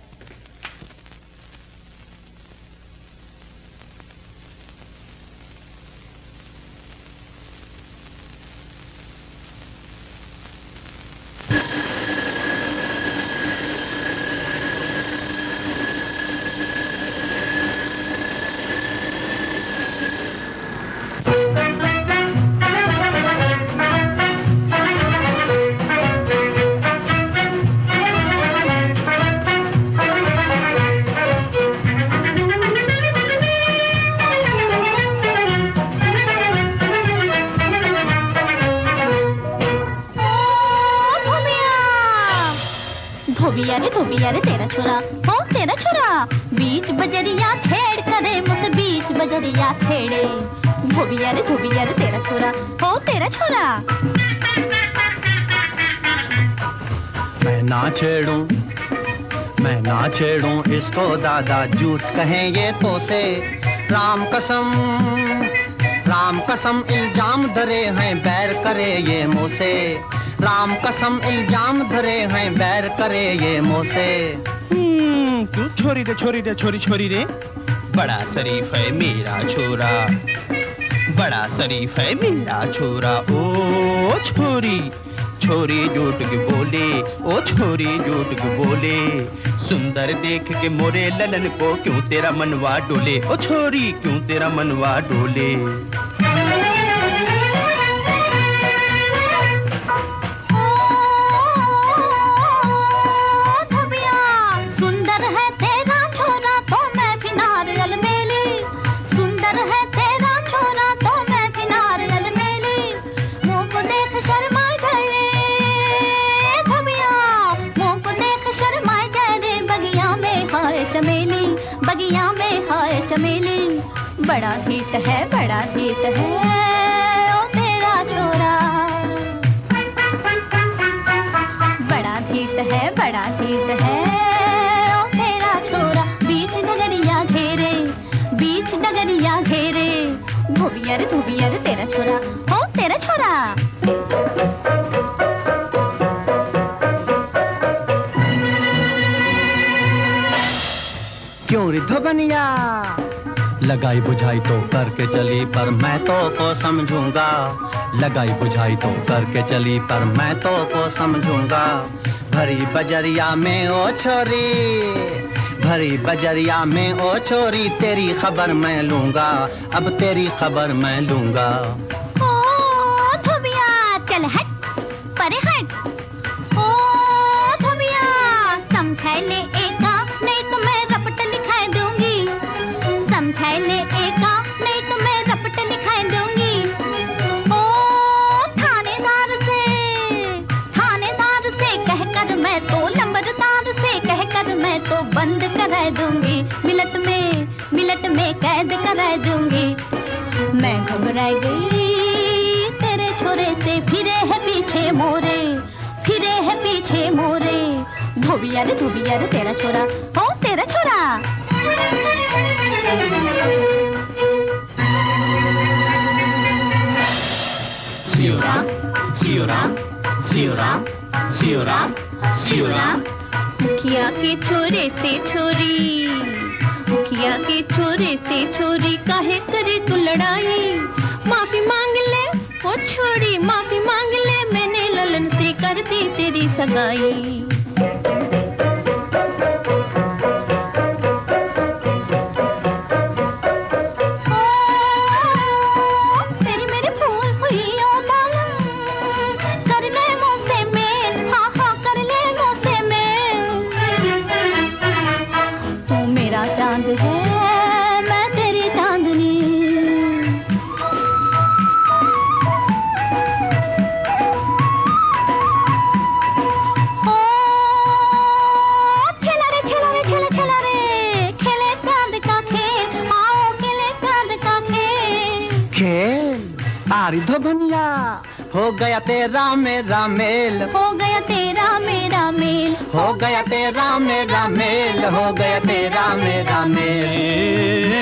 U: धोबिया रे धोबिया रे तेरा छोरा, हो तेरा छोरा, बीच बजरिया छेड़ करे मुझसे, बीच बजरिया छेड़े। धोबिया रे धोबिया रे तेरा छोरा, हो तेरा छोरा।
K: मैं ना छेड़ूं, मैं ना छेड़ूं इसको दादा, झूठ कहें ये तो से। राम कसम, राम कसम इल्जाम धरे हैं, बैर करे ये मुझसे। राम कसम इल्जाम धरे हैं, बैर करे ये मुझसे।
J: तू छोरी रे छोरी रे छोरी छोरी रे, बड़ा शरीफ है मेरा छोरा, बड़ा शरीफ है मेरा छोरा। ओ छोरी, छोरी झूठ के बोले, ओ छोरी झूठ के बोले। सुंदर देख के मोरे ललन को क्यों तेरा मनवा डोले, ओ छोरी क्यों तेरा मनवा डोले।
U: चमेली बगिया में हाय चमेली, बड़ा हित है बड़ा हित है ओ तेरा छोरा। बड़ा हित है बड़ा हित है ओ तेरा छोरा। बीच डगरिया घेरे, बीच डगरिया घेरे। धोबिया रे धोबिया रे तेरा छोरा, ओ तेरा छोरा।
K: क्यों रिद्धो बनिया लगाई बुझाई तो करके चली, पर मैं तो को समझूंगा। लगाई बुझाई तो करके चली, पर मैं तो को समझूंगा। भरी बजरिया में ओ छोरी, भरी बजरिया में ओ छोरी, तेरी खबर मैं लूंगा, अब तेरी खबर मैं लूंगा।
U: ओ धोबिया चल हट, परे हट। ओ धोबिया समझा ले एका, नहीं तो मैं रपट लिखा दूंगी। समझा ले एका, नहीं तो मैं रपट लिखा दूंगी। ओ थानेदार से, थानेदार से कहकर मैं तो, लंबरदार से कहकर मैं तो बंद करा दूंगी। मिलट में, मिलट में कैद करा दूंगी। मैं घबरा गई तेरे छोरे से, फिरे है पीछे मोरे, फिरे है पीछे मोरे। धोबिया रे धोबिया रे तेरा छोरा, हो तेरा छोरा।
K: सियोराम, सियोराम, सियोराम, सियोराम, सियोराम।
U: मुखिया के छोरे से छोरी, मुखिया के छोरे से छोरी, काहे करे तू लड़ाई। माफी मांग ले ओ छोरी, माफी मांग ले, मैंने ललन से कर दी तेरी सगाई। चांद है मैं तेरी चांदनी, ओ छला रे छला रे छला छला रे, खेले चांद का खेल, आओ खेले चांद का खेल।
K: खेल आरी धोबनिया, हो गया तेरा मेरा मेल,
U: हो गया तेरा मेरा मेल,
K: हो गया तेरा मेरा मेल, हो गया तेरा मेरा मेल।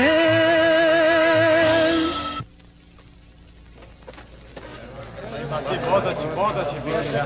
T: बहुत अच्छी बहुत अच्छी।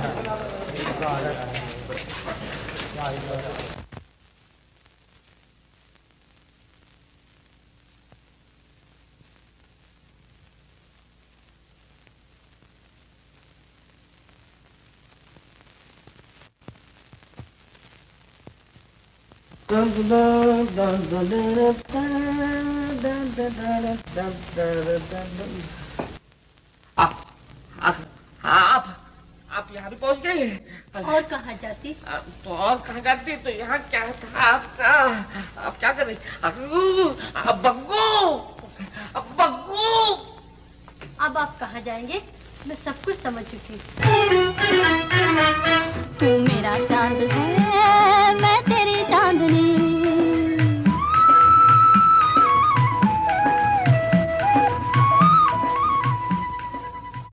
E: आप आप आप यहाँ भी पहुँच गए?
O: और कहाँ जाती?
E: तो और कहाँ जाती? तो यहाँ क्या था आपका? आप क्या कर रही? बग्गू, बग्गू।
O: अब आप कहाँ जाएंगे? मैं सब कुछ समझ चुकी हूँ।